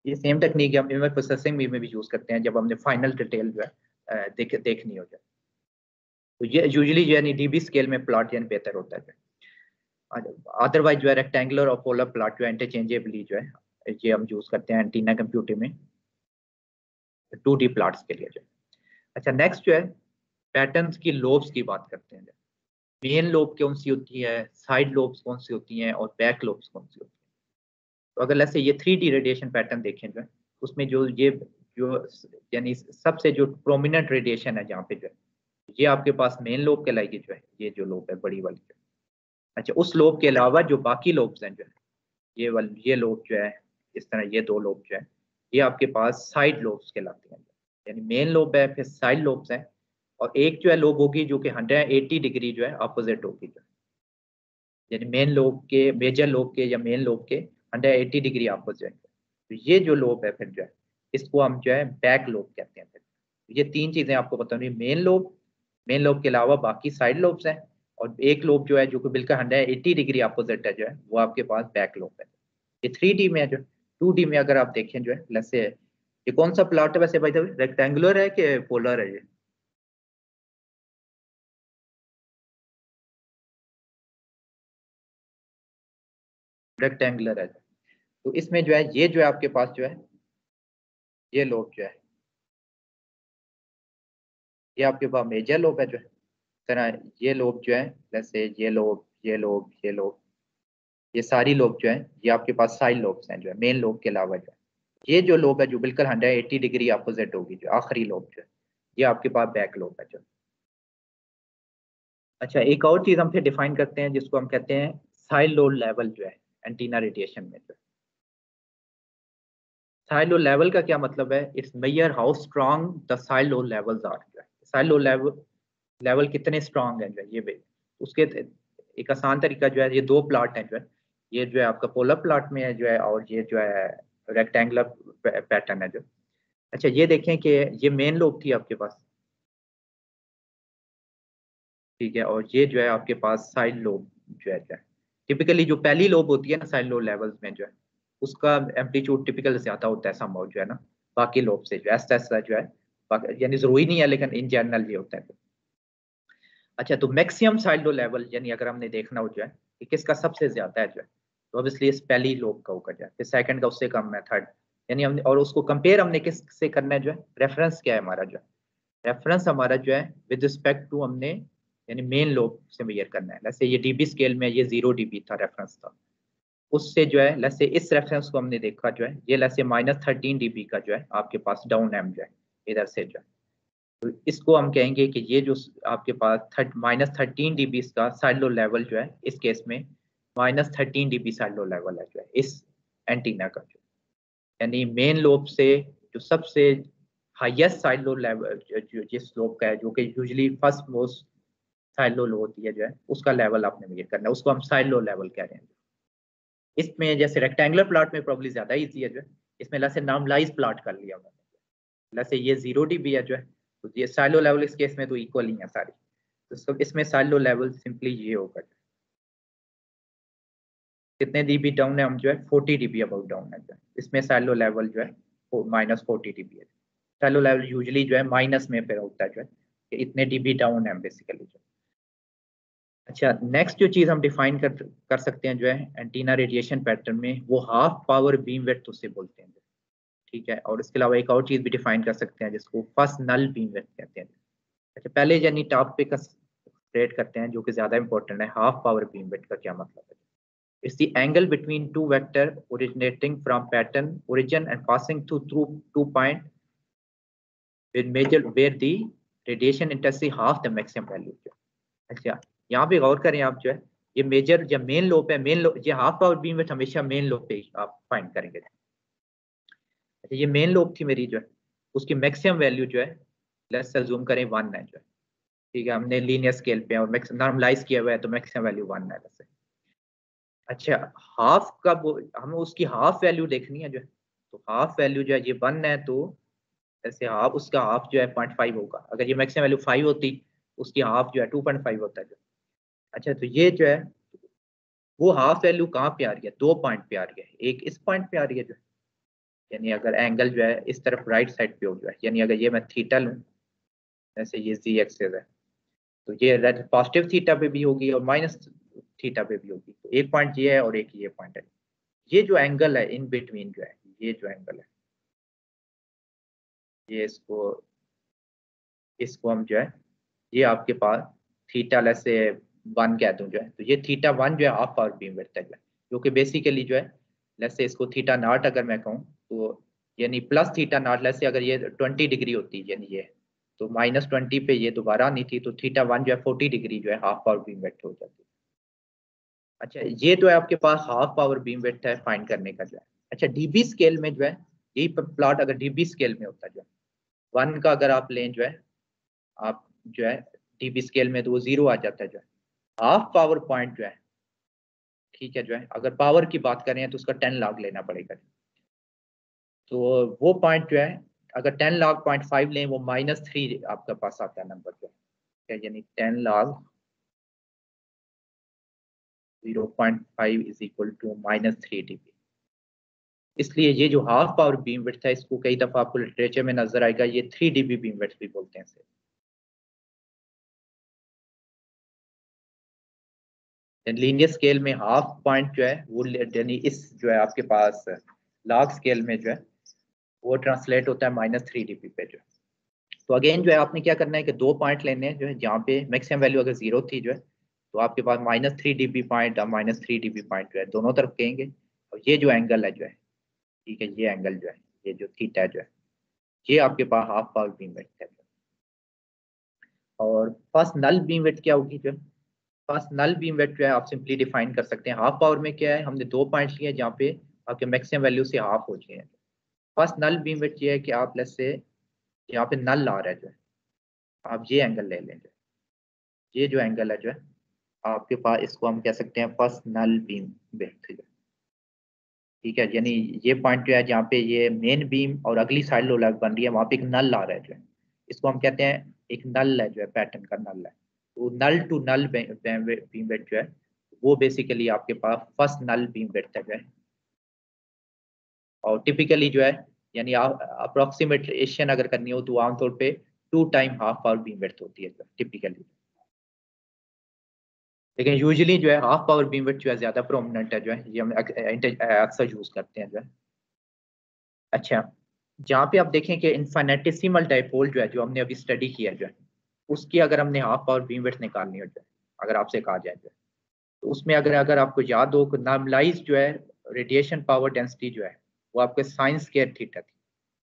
ये सेम टेक्निक हम इमेज प्रोसेसिंग में भी यूज करते हैं जब हमने फाइनल डिटेल जो है देखनी हो जाए। तो ये यूजुअली जो है डीबी स्केल में प्लॉट यानी बेहतर होता है। अदरवाइज जो है रेक्टेंगुलर और पोलर प्लॉट जो है इंटरचेंजेबली जो है ये हम यूज करते हैं एंटीना कंप्यूटिंग में 2D प्लॉट्स के लिए जो। अच्छा नेक्स्ट जो है पैटर्न्स की लोब्स की बात करते हैं। मेन लोब कौन सी होती है, साइड लोब्स कौन सी होती हैं और बैक लोब्स कौन सी होती है। तो अगर जैसे ये 3D रेडिएशन पैटर्न देखें जो है उसमें जो यानी सबसे जो प्रोमिनेंट रेडिएशन है जहाँ पे जो है ये आपके पास मेन लोब कहलाएगी जो है, ये जो लोब है बड़ी वाली जो। अच्छा उस लोब के अलावा जो बाकी लोब्स हैं जो है ये लोब जो है इस तरह ये दो लोब जो है ये आपके पास साइड लोब्स कहलाते हैं। यानी मेन लोब है फिर साइड लोब्स हैं और एक जो है लोब होगी जो कि 180 डिग्री जो है अपोजिट होगी जो, यानी मेन लोब के मेजर लोब के या मेन लोब के 180 डिग्री अपोजिट। तो ये जो लोब है फिर जो है इसको हम जो है बैक लोब कहते हैं। फिर ये तीन चीजें आपको बतानी, मेन लोब के अलावा बाकी साइड लोब्स हैं और एक लोब जो है जो कि बिल्कुल 180 डिग्री अपोजिट है जो है वो आपके पास बैक लोब है। ये 3D में है जो 2D में अगर आप देखें जो है जैसे ये कौन सा प्लॉट है वैसे भाई रेक्टेंगुलर है कि पोलर है ये? रेक्टेंगुलर है। तो इसमें जो है ये जो है आपके पास जो है ये लोब जो है ये आपके पास मेजर लोब है जो है तरह ये लोब जो है जैसे ये लोब ये सारी लोब जो है ये आपके पास साइड लोब्स हैं जो है मेन लोब के अलावा जो है ये जो लोब है जो बिल्कुल 180 डिग्री अपोजिट होगी जो आखिरी लोब जो है ये आपके पास बैक लोब है जो। अच्छा एक और चीज हम फिर डिफाइन करते हैं जिसको हम कहते हैं साइड लोब लेवल जो है एंटीना रेडिएशन में जो। साइड लोब लेवल का क्या मतलब है, it's measure how strong the side lobe levels are जो है साइड लोब लेवल कितने स्ट्रांग है जो है ये उसके एक आसान तरीका जो है ये दो प्लॉट है जो है ये जो है आपका पोलर प्लॉट में है जो है और ये जो है रेक्टेंगुलर पैटर्न है जो। अच्छा ये देखें कि ये मेन लोब थी आपके पास, ठीक है, और ये जो है आपके पास साइड लोब जो है टिपिकली जो पहली लोब होती है ना साइड लोब लेवल्स में जो है उसका एम्पलीट्यूड टिपिकल ज्यादा होता है संभव जो है ना बाकी लोब से जो ऐसा जो है यानी जरूरी नहीं है लेकिन इन जनरल ये होता है। अच्छा तो मैक्सिमम साइड लोब लेवल यानी अगर हमने देखना हो जो है कि किसका सबसे ज्यादा है जो है तो ऑब्वियसली इस पहली लोब का होगा जो है फिर सेकंड का उससे कम है थर्ड, यानी हमने और उसको कंपेयर हमने किस से करना है जो है रेफरेंस क्या है हमारा जो है रेफरेंस हमारा जो है विद रिस्पेक्ट टू हमने यानी मेन लोब से मेजर करना है। जैसे ये डीबी स्केल में ये 0 dB था रेफरेंस था उससे जो है जैसे इस रेफरेंस को हमने देखा जो है ये जैसे -13 dB का जो है आपके पास डाउन एम जो है इधर से जो है तो इसको हम कहेंगे कि ये जो आपके पास -13 dB का साइड लोब लेवल जो है इस केस में -13 dB साइड लोब लेवल है जो है इस एंटीना का जो यानी मेन लोब से जो सबसे हाईएस्ट साइड लोब लेवल जो जिस लोब का है जो कि usually first most side lobe होती है जो है उसका लेवल आपने मेजर करना है उसको हम साइड लोब लेवल कह रहे हैं। इसमें जैसे रेक्टेंगुलर प्लॉट में प्रॉब्ली ज्यादा इजी है जो है इसमें जैसे नॉर्मलाइज प्लॉट कर लिया हमने जैसे ये 0 dB है जो है तो ये साइड लोब लेवल इस केस में तो इक्वल ही है सारी तो इसमें साइड लोब लेवल सिंपली ये होगा कितने dB डाउन है हम जो है 40 dB अबाउट डाउन है जो है इसमें साइड लोब लेवल जो है -40 dB है। साइड लोब लेवल यूजुअली जो है माइनस में फिर होता है जो है कि इतने dB डाउन है बेसिकली जो। अच्छा नेक्स्ट जो चीज हम डिफाइन कर सकते हैं जो है एंटीना रेडिएशन पैटर्न में वो हाफ पावर बीम विड्थ उसे बोलते हैं, ठीक है, और इसके अलावा एक और चीज भी डिफाइन कर सकते हैं जिसको फर्स्ट नल बीम विड्थ कहते हैं। अच्छा पहले यानी टॉप पे का स्ट्रेट करते हैं जो कि ज्यादा इंपॉर्टेंट है हाफ पावर बीम विड्थ का क्या मतलब है। It's the angle between two vector originating from pattern origin and passing through two point with major where the radiation intensity half the maximum value। अच्छा यहाँ पे गौर करें आप जो है ये मेजर जब मेन लोब है मेन लोब ये हाफ पावर बीम विड्थ हमेशा मेन लोब पे आप फाइंड करेंगे। अच्छा ये मेन लोब थी मेरी जो है उसकी मैक्सिमम वैल्यू जो है लेट्स अज्यूम करें 1 है जो है, ठीक है, हमने लीनियर स्केल पे और नॉर्मलाइज किया हुआ है तो मैक्सिमम वैल्यू 1 है वैसे। अच्छा हाफ का हमें उसकी हाफ वैल्यू देखनी है जो है तो हाफ वैल्यू जो है ये 1 है तो ऐसे हाफ उसका हाफ जो है 0.5 होगा, अगर ये मैक्सिमम वैल्यू 5 होती उसकी हाफ जो है 2.5 होता है जो। अच्छा तो ये जो है वो हाफ वैल्यू कहाँ पे आ रही है, 2 पॉइंट पे आ रही है, एक इस पॉइंट पे आ रही है जो यानी अगर एंगल जो है इस तरफ राइट साइड पे हो जो है, यानी अगर ये मैं थीटा लूँ, जैसे ये जी एक्सेस है, तो ये पॉजिटिव थीटा पे भी होगी और माइनस थीटा पे भी होगी। तो एक पॉइंट ये है और एक ये पॉइंट है। ये जो एंगल है इन बिटवीन जो है, ये जो एंगल है, ये इसको हम जो है, ये आपके पास थीटा लेस से 1 कह दूं जो है, तो ये थीटा 1 जो है हाफ पावर बीम विड्थ है जो कि बेसिकली जो है लेस से इसको थीटा नॉट अगर मैं कहूँ तो यानी प्लस थीटा नॉट लेस से अगर ये 20 डिग्री होती है यानी ये, तो -20 पे ये दोबारा आनी थी, तो थीटा 1 जो है 40 डिग्री जो है हाफ पावर बीम विड्थ हो जाती है। अच्छा, ये तो है आपके पास हाफ पावर बीम विड्थ है फाइंड करने का जो है। अच्छा, डीबी स्केल में जो है यही प्लॉट अगर डीबी स्केल में होता जो है, 1 का अगर आप लें जो है, आप जो है डीबी स्केल में, तो वो 0 आ जाता है जो है। हाफ पावर पॉइंट जो है, ठीक है, जो है अगर पावर की बात करें तो उसका 10 log लेना पड़ेगा। तो वो पॉइंट जो है अगर 10 log 0.5 लें, वो -3 आपका पास आता है नंबर जो है, यानी 10 log 0.5 is equal to -3 dB। इसलिए ये जो हाफ पावर बीम विड्थ है, इसको कई दफा आपको लिटरेचर में नजर आएगा, ये 3 dB बीम विड्थ भी बोलते हैं इसे। लीनियर स्केल में हाफ पॉइंट जो है वो यानी इस जो है आपके पास लॉग स्केल में जो है वो ट्रांसलेट होता है -3 dB पे जो है। तो अगेन जो है आपने क्या करना है कि 2 पॉइंट लेने हैं जो है, जहाँ पे मैक्सिमम वैल्यू अगर 0 थी जो है, तो आपके पास -3 dB पॉइंट और -3 dB पॉइंट जो है दोनों तरफ कहेंगे। और ये जो एंगल है जो है, ठीक है, ये एंगल जो है, ये जो थीटा जो है, ये आपके पास हाफ पावर बीम विड्थ है। और फर्स्ट नल बीम विड्थ क्या होगी जो है, फर्स्ट नल बीम विड्थ जो है आप सिंपली डिफाइन कर सकते हैं। हाफ पावर में क्या है, हमने 2 पॉइंट लिए जहाँ पे आपके मैक्सिमम वैल्यू से हाफ हो जाए। फर्स्ट नल बीम विड्थ ये है कि आप लेट्स से यहाँ पे नल आ रहा है जो है, आप ये एंगल ले लें जो है, ये जो एंगल है जो है आपके पास, इसको हम कह सकते हैं फर्स्ट नल बीम विड्थ जो है, ठीक है। यानी ये पॉइंट जो है जहाँ पे ये मेन बीम और अगली साइड लोलर बन रही है, वहाँ पे एक नल आ रहा है जो है, इसको हम कहते हैं एक नल है जो है, पैटर्न का नल है। तो null to null beam width जो है, वो बेसिकली आपके पास फर्स्ट नल बीम विड्थ है जो है। और टिपिकली जो है, यानी अप्रोक्सीमेशन अगर करनी हो तो आमतौर पे 2 time half power beam width होती है टिपिकली। लेकिन यूजुअली जो है हाफ पावर बीम विड्थ जो है ज्यादा प्रोमिनेंट है जो है, ये हम अक्सर यूज करते हैं जो है। अच्छा, जहाँ पे आप देखें कि इन्फिनिटेसिमल डाइपोल जो है, जो हमने अभी स्टडी किया जो है, उसकी अगर हमने हाफ पावर बीम विड्थ निकालनी हो जो है, अगर आपसे कहा जाए जो है, तो उसमें अगर अगर आपको याद हो, नॉर्मलाइज जो है रेडिएशन पावर डेंसिटी जो है, वो आपके साइन स्क्वायर थीटा थी।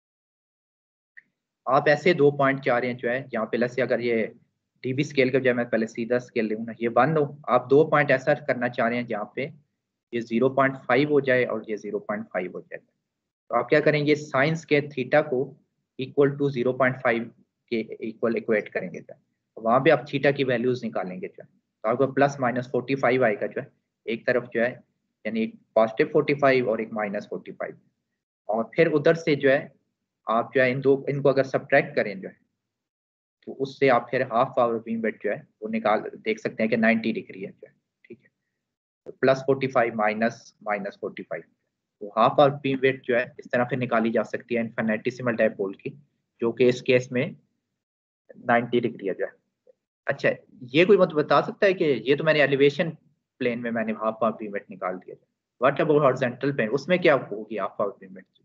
आप ऐसे 2 पॉइंट चाह रहे हैं जो है, जहाँ पे लसे अगर ये डीबी स्केल का जो है, मैं पहले सीधा स्केल लूँ ना, ये 1 हो, आप 2 पॉइंट ऐसा करना चाह रहे हैं जहाँ पे ये 0.5 हो जाए और ये 0.5 हो जाए। तो आप क्या करेंगे, साइंस के थीटा को इक्वल टू 0.5 के इक्वल इक्वेट करेंगे जो, तो वहाँ पे आप थीटा की वैल्यूज निकालेंगे जो, तो आपको +-45 आएगा जो है, एक तरफ जो है, यानी एक +45 और एक -45। और फिर उधर से जो है आप जो है इनको अगर सब्ट्रैक्ट करें जो है, तो उससे आप फिर हाफ पावर बीम विड्थ जो है वो निकाल देख सकते हैं कि 90 डिग्री है जो है, ठीक है। तो +45 -45, तो हाफ पावर बीम विड्थ जो है इस तरह से निकाली जा सकती है इनफिनिटेसिमल डाइपोल की, जो कि इस केस में 90 डिग्री है जो है। अच्छा, ये कोई मतलब बता सकता है कि ये तो मैंने एलिवेशन प्लेन में मैंने हाफ पावर बीम विड्थ निकाल दिया, व्हाट अबाउट हॉरिजॉन्टल प्लेन, उसमें क्या होगी हाफ पावर बीम विड्थ?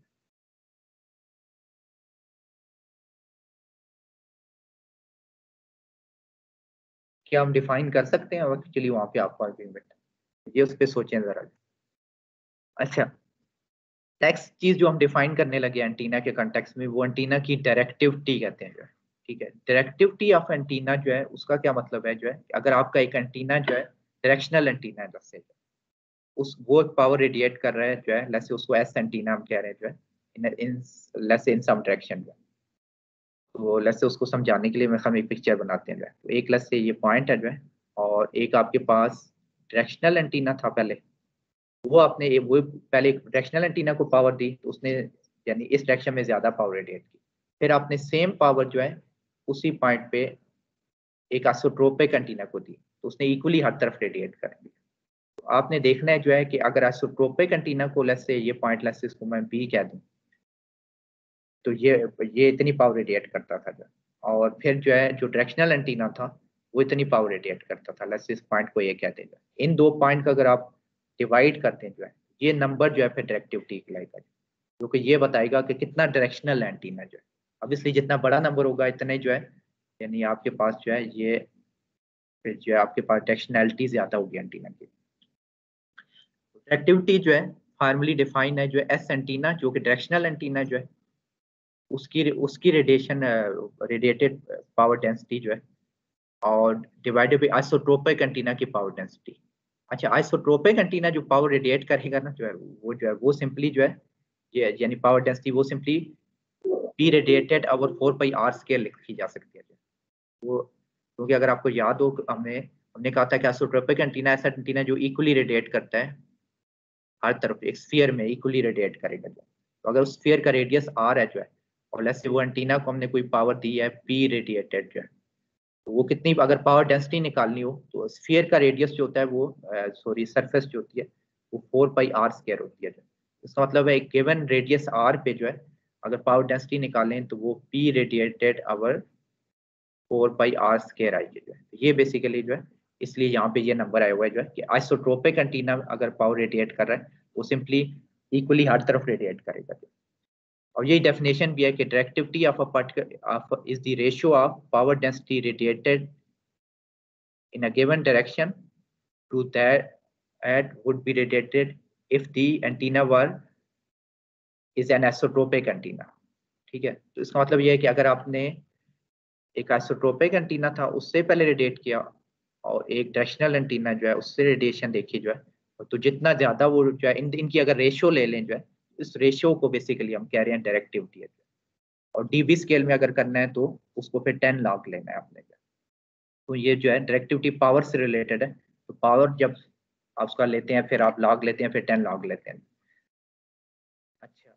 क्या हम डिफाइन कर सकते हैं एक्चुअली वहाँ पे हाफ पावर बीम विड्थ? ये उस पर सोचें जरा। अच्छा, नेक्स्ट चीज जो हम डिफाइन करने लगे एंटीना के कंटेक्स्ट में, वो एंटीना की डायरेक्टिविटी कहते हैं जो है, ठीक है। डायरेक्टिविटी ऑफ एंटीना जो है, उसका क्या मतलब है जो है, अगर आपका एक एंटीना जो है डायरेक्शनल एंटीना है, जैसे उस वो पावर रेडिएट कर रहा है जो है, जैसे उसको एस एंटीना हम कह रहे हैं जो है, in let's in some direction जो है। तो लेट्स से उसको समझाने के लिए हम एक पिक्चर बनाते हैं जो है, तो एक लेट्स से ये पॉइंट है जो है, और एक आपके पास डायरेक्शनल एंटीना था पहले, वो आपने वो पहले एक डायरेक्शनल एंटीना को पावर दी, तो उसने यानी इस डायरेक्शन में ज्यादा पावर रेडिएट की। फिर आपने सेम पावर जो है उसी पॉइंट पे एक आइसोट्रोपिक एंटीना को दी, तो उसने इक्वली हर तरफ रेडिएट करेंगे। तो आपने देखना है जो है कि अगर आइसोट्रोपिक एंटीना को लेट्स से ये पॉइंट लेट्स से इसको मैं बी कह दूं, तो ये इतनी पावर रेडिएट करता था जो, और फिर जो है जो डायरेक्शनल एंटीना था वो इतनी पावर रेडिएट करता था। लेट्स इस पॉइंट को ये कहते हैं। इन दो पॉइंट का अगर आप डिवाइड करते हैं जो है, ये नंबर जो है फिर डायरेक्टिविटी कहलाएगा, जो कि ये बताएगा कि कितना डायरेक्शनल एंटीना जो है। ऑब्वियसली जितना बड़ा नंबर होगा इतने जो है, यानी आपके पास जो है ये फिर जो है आपके पास डायरेक्शनैलिटी ज्यादा होगी एंटीना की। डायरेक्टिविटी जो है फार्मली डिफाइन है जो है एस एंटीना, जो कि डायरेक्शनल एंटीना जो है उसकी उसकी रेडिएशन रेडिएटेड पावर डेंसिटी जो है, और डिवाइडेड बाई आइसोट्रोपिक एंटीना की पावर डेंसिटी। अच्छा, आइसोट्रोपिक एंटीना जो पावर रेडिएट करेगा ना जो है वो सिंपली जो है ये यानी पावर डेंसिटी वो simply P radiated over 4 pi r square लिखी जा सकती है वो, क्योंकि अगर आपको याद हो हमने कहा था कि आइसोट्रोपिक एंटीना ऐसा एंटीना जो इक्वली रेडिएट करता है हर तरफ, एक स्फीयर में इक्वली रेडिएट करेगा जो। तो अगर उस स्फीयर का रेडियस r है जो है, और लेट्स से वो एंटीना को हमने कोई पावर दी है p रेडिएटेड जो है, तो वो कितनी, अगर पावर डेंसिटी निकालनी हो तो स्फीयर का रेडियस जो होता है वो सॉरी सरफेस जो होती है वो 4 पाई r स्क्वायर होती है। इसका मतलब है एक गिवन रेडियस r पे जो है अगर पावर डेंसिटी निकालें तो वो p radiated over 4 pi r square आएगी जो है। ये बेसिकली जो है इसलिए यहाँ पे ये नंबर आया हुआ है जो है कि आइसोट्रोपिक एंटीना अगर पावर रेडिएट कर रहा है वो सिंपली इक्वली हर तरफ रेडिएट करेगा। और यही डेफिनेशन भी है कि directivity of a particle is the ratio of power density radiated in a given direction to that would be radiated if the antenna were is an isotropic antenna। ठीक है, तो इसका मतलब ये है कि अगर आपने एक आइसोट्रोपिक एंटीना था उससे पहले रेडिएट किया और एक डायरेक्शनल एंटीना जो है उससे रेडिएशन देखी जो है, तो जितना ज्यादा वो जो है इनकी अगर रेशियो ले लें जो है, इस रेशियो को बेसिकली हम कह रहे हैं डायरेक्टिविटी है। और डीबी स्केल में अगर करना है तो उसको फिर 10 log लेना है आपने। तो ये जो है डायरेक्टिविटी पावर से रिलेटेड है, तो पावर जब आप उसका लेते हैं फिर आप log लेते हैं फिर 10 log लेते हैं। अच्छा,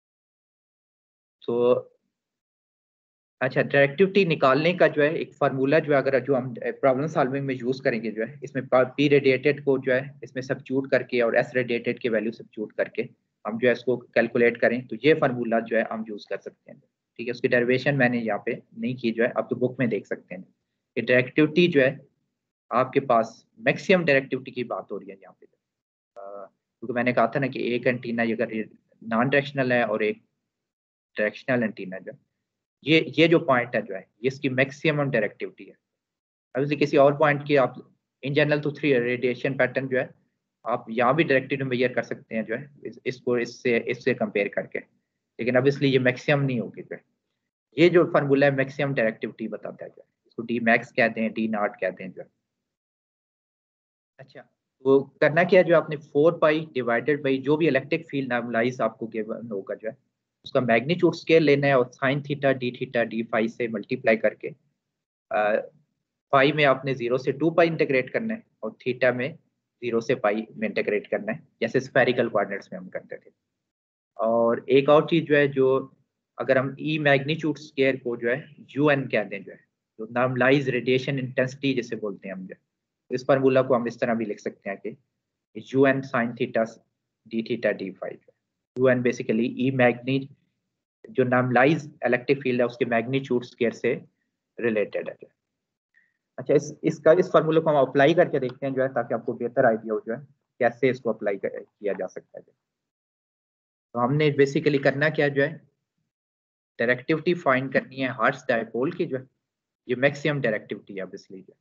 तो अच्छा डायरेक्टिविटी निकालने का जो है एक फार्मूला जो है अगर जो हम प्रॉब्लम सॉल्विंग में यूज करेंगे जो है, इसमें पी रेडिएटेड को जो है इसमें सब्स्टिट्यूट करके और एस रेडिएटेड की वैल्यू सब्स्टिट्यूट करके हम जो है इसको कैलकुलेट करें तो ये फार्मूला जो है हम यूज कर सकते हैं। ठीक है, उसकी डेरिवेशन मैंने यहाँ पे नहीं की जो है, आप तो बुक में देख सकते हैं कि डायरेक्टिविटी जो है आपके पास मैक्सिमम डायरेक्टिविटी की बात हो रही है यहाँ पे, क्योंकि मैंने कहा था ना कि एक एंटीना अगर नॉन डायरेक्शनल है और एक डायरेक्शनल एंटीना जो ये जो पॉइंट है जो है ये इसकी मैक्सिमम डायरेक्टिविटी है। अब किसी और पॉइंट की आप इन जनरल तो 3 रेडिएशन पैटर्न जो है आप यहाँ भी डायरेक्टिविटी मेजर कर सकते हैं जो है इसको इससे कंपेयर करके, लेकिन अब इसलिए ये मैक्सिमम नहीं होगी जो है। ये जो फार्मूला है मैक्सिमम डायरेक्टिविटी बताता है जो है, इसको डी मैक्स कहते हैं, डी नॉट कहते हैं जो है। अच्छा, तो करना क्या है जो आपने 4 पाई डिवाइडेड बाई जो भी इलेक्ट्रिक फील्ड नॉर्मलाइज आपको गिवन होगा जो है उसका मैग्नीट्यूड स्केल लेना है और साइन थीटा डी फाई से मल्टीप्लाई करके फाई में आपने 0 से 2 पाई इंटीग्रेट करना है और थीटा में 0 से पाई में इंटीग्रेट करना है, जैसे स्फेरिकल कोऑर्डिनेट्स में हम करते थे। और एक और चीज जो है जो अगर हम ई मैग्नीट्यूड स्केयर को जो है यू एन कहते हैं जो है, तो नॉर्मलाइज रेडिएशन इंटेंसिटी जिसे बोलते हैं हम जो, इस फार्मूला को हम इस तरह भी लिख सकते हैं कि U N sine theta D five. U N basically E magni जो नॉर्मलाइज इलेक्ट्रिक फील्ड है उसके मैग्नीट्यूड स्केयर से रिलेटेड है। अच्छा, इस फार्मूले को हम अप्लाई करके देखते हैं जो है, ताकि आपको बेहतर आइडिया हो जो है कैसे इसको अप्लाई किया जा सकता है। तो हमने बेसिकली करना क्या जो है डायरेक्टिविटी फाइंड करनी है हर्ट्ज डायपोल की जो है, ये मैक्सिमम डायरेक्टिविटी है ऑब्वियसली जो,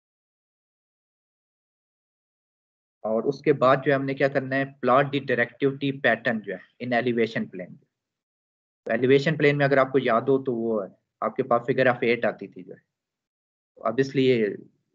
और उसके बाद जो है हमने क्या करना है प्लॉट द डायरेक्टिविटी पैटर्न जो है इन एलिवेशन प्लेन। तो एलिवेशन प्लेन में अगर आपको याद हो तो वो आपके पास फिगर ऑफ 8 आती थी जो है, तो ऑब्वियसली ये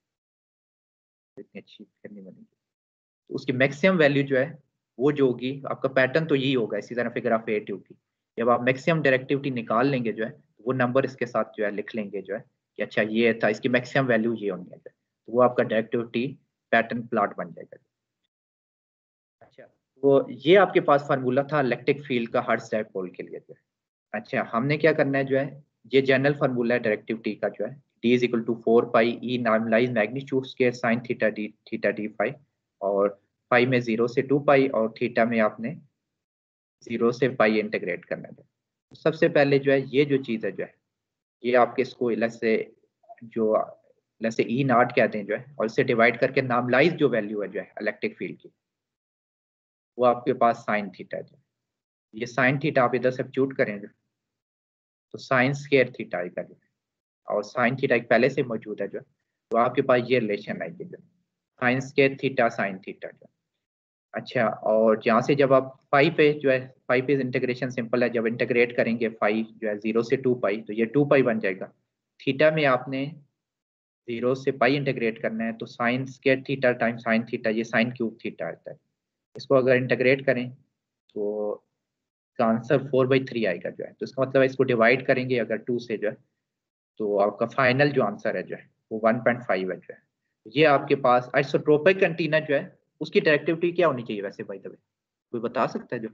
इतनी अच्छी करनी बनेगी, तो उसकी मैक्सिमम वैल्यू जो है वो जो होगी आपका पैटर्न तो यही होगा, इसी तरह फिगर ऑफ 8 होगी। जब आप मैक्सिमम डायरेक्टिविटी निकाल लेंगे जो है वो नंबर इसके साथ जो है लिख लेंगे जो है कि अच्छा ये था, इसकी मैक्सिमम वैल्यू ये होनी है, तो वो आपका डायरेक्टिविटी पैटर्न प्लॉट बन जाएगा। अच्छा, तो ये आपके पास फार्मूला था इलेक्ट्रिक फील्ड का हर्ट्ज डायपोल के लिए जो है। अच्छा, हमने क्या करना है जो है ये जनरल फार्मूला है डायरेक्टिविटी का जो है d is equal to 4 pi E normalize magnitude square sine theta D phi, और पाई में 0 से 2 पाई और थीटा में आपने 0 से पाई इंटीग्रेट करना है। सबसे पहले जो है ये जो चीज़ है जो है ये आपके इसको जो जैसे ई नॉट कहते हैं जो है, और इससे डिवाइड करके नॉर्मलाइज जो वैल्यू है जो है इलेक्ट्रिक फील्ड की, वो आपके पास साइन थीटा है जो ये साइन थीटा आप इधर सब्स्टिट्यूट करें जो, तो साइन स्क्वायर थीटा आएगा जो, और साइन थीटा एक पहले से मौजूद है जो, तो आपके पास ये रिलेशन आएगी जो sine square theta sine theta जो। अच्छा, और यहाँ से जब आप फाइव पे जो है, फाइव पे इंटीग्रेशन सिंपल है, जब इंटीग्रेट करेंगे फाइव जो है 0 से 2 पाई, तो ये 2 पाई बन जाएगा। थीटा में आपने 0 से पाई इंटीग्रेट करना है, तो sine square theta time sine theta, ये साइन क्यूब थीटा आता है। इसको अगर इंटीग्रेट करें तो इसका आंसर 4/3 आएगा जो है, तो इसका मतलब है इसको डिवाइड करेंगे अगर 2 से जो है, तो आपका फाइनल जो आंसर है जो है वो 1.5 है जो है। ये आपके पास आइसोट्रोपिक एंटीना जो है उसकी डायरेक्टिविटी क्या होनी चाहिए वैसे, बाय द वे कोई बता सकता है जो?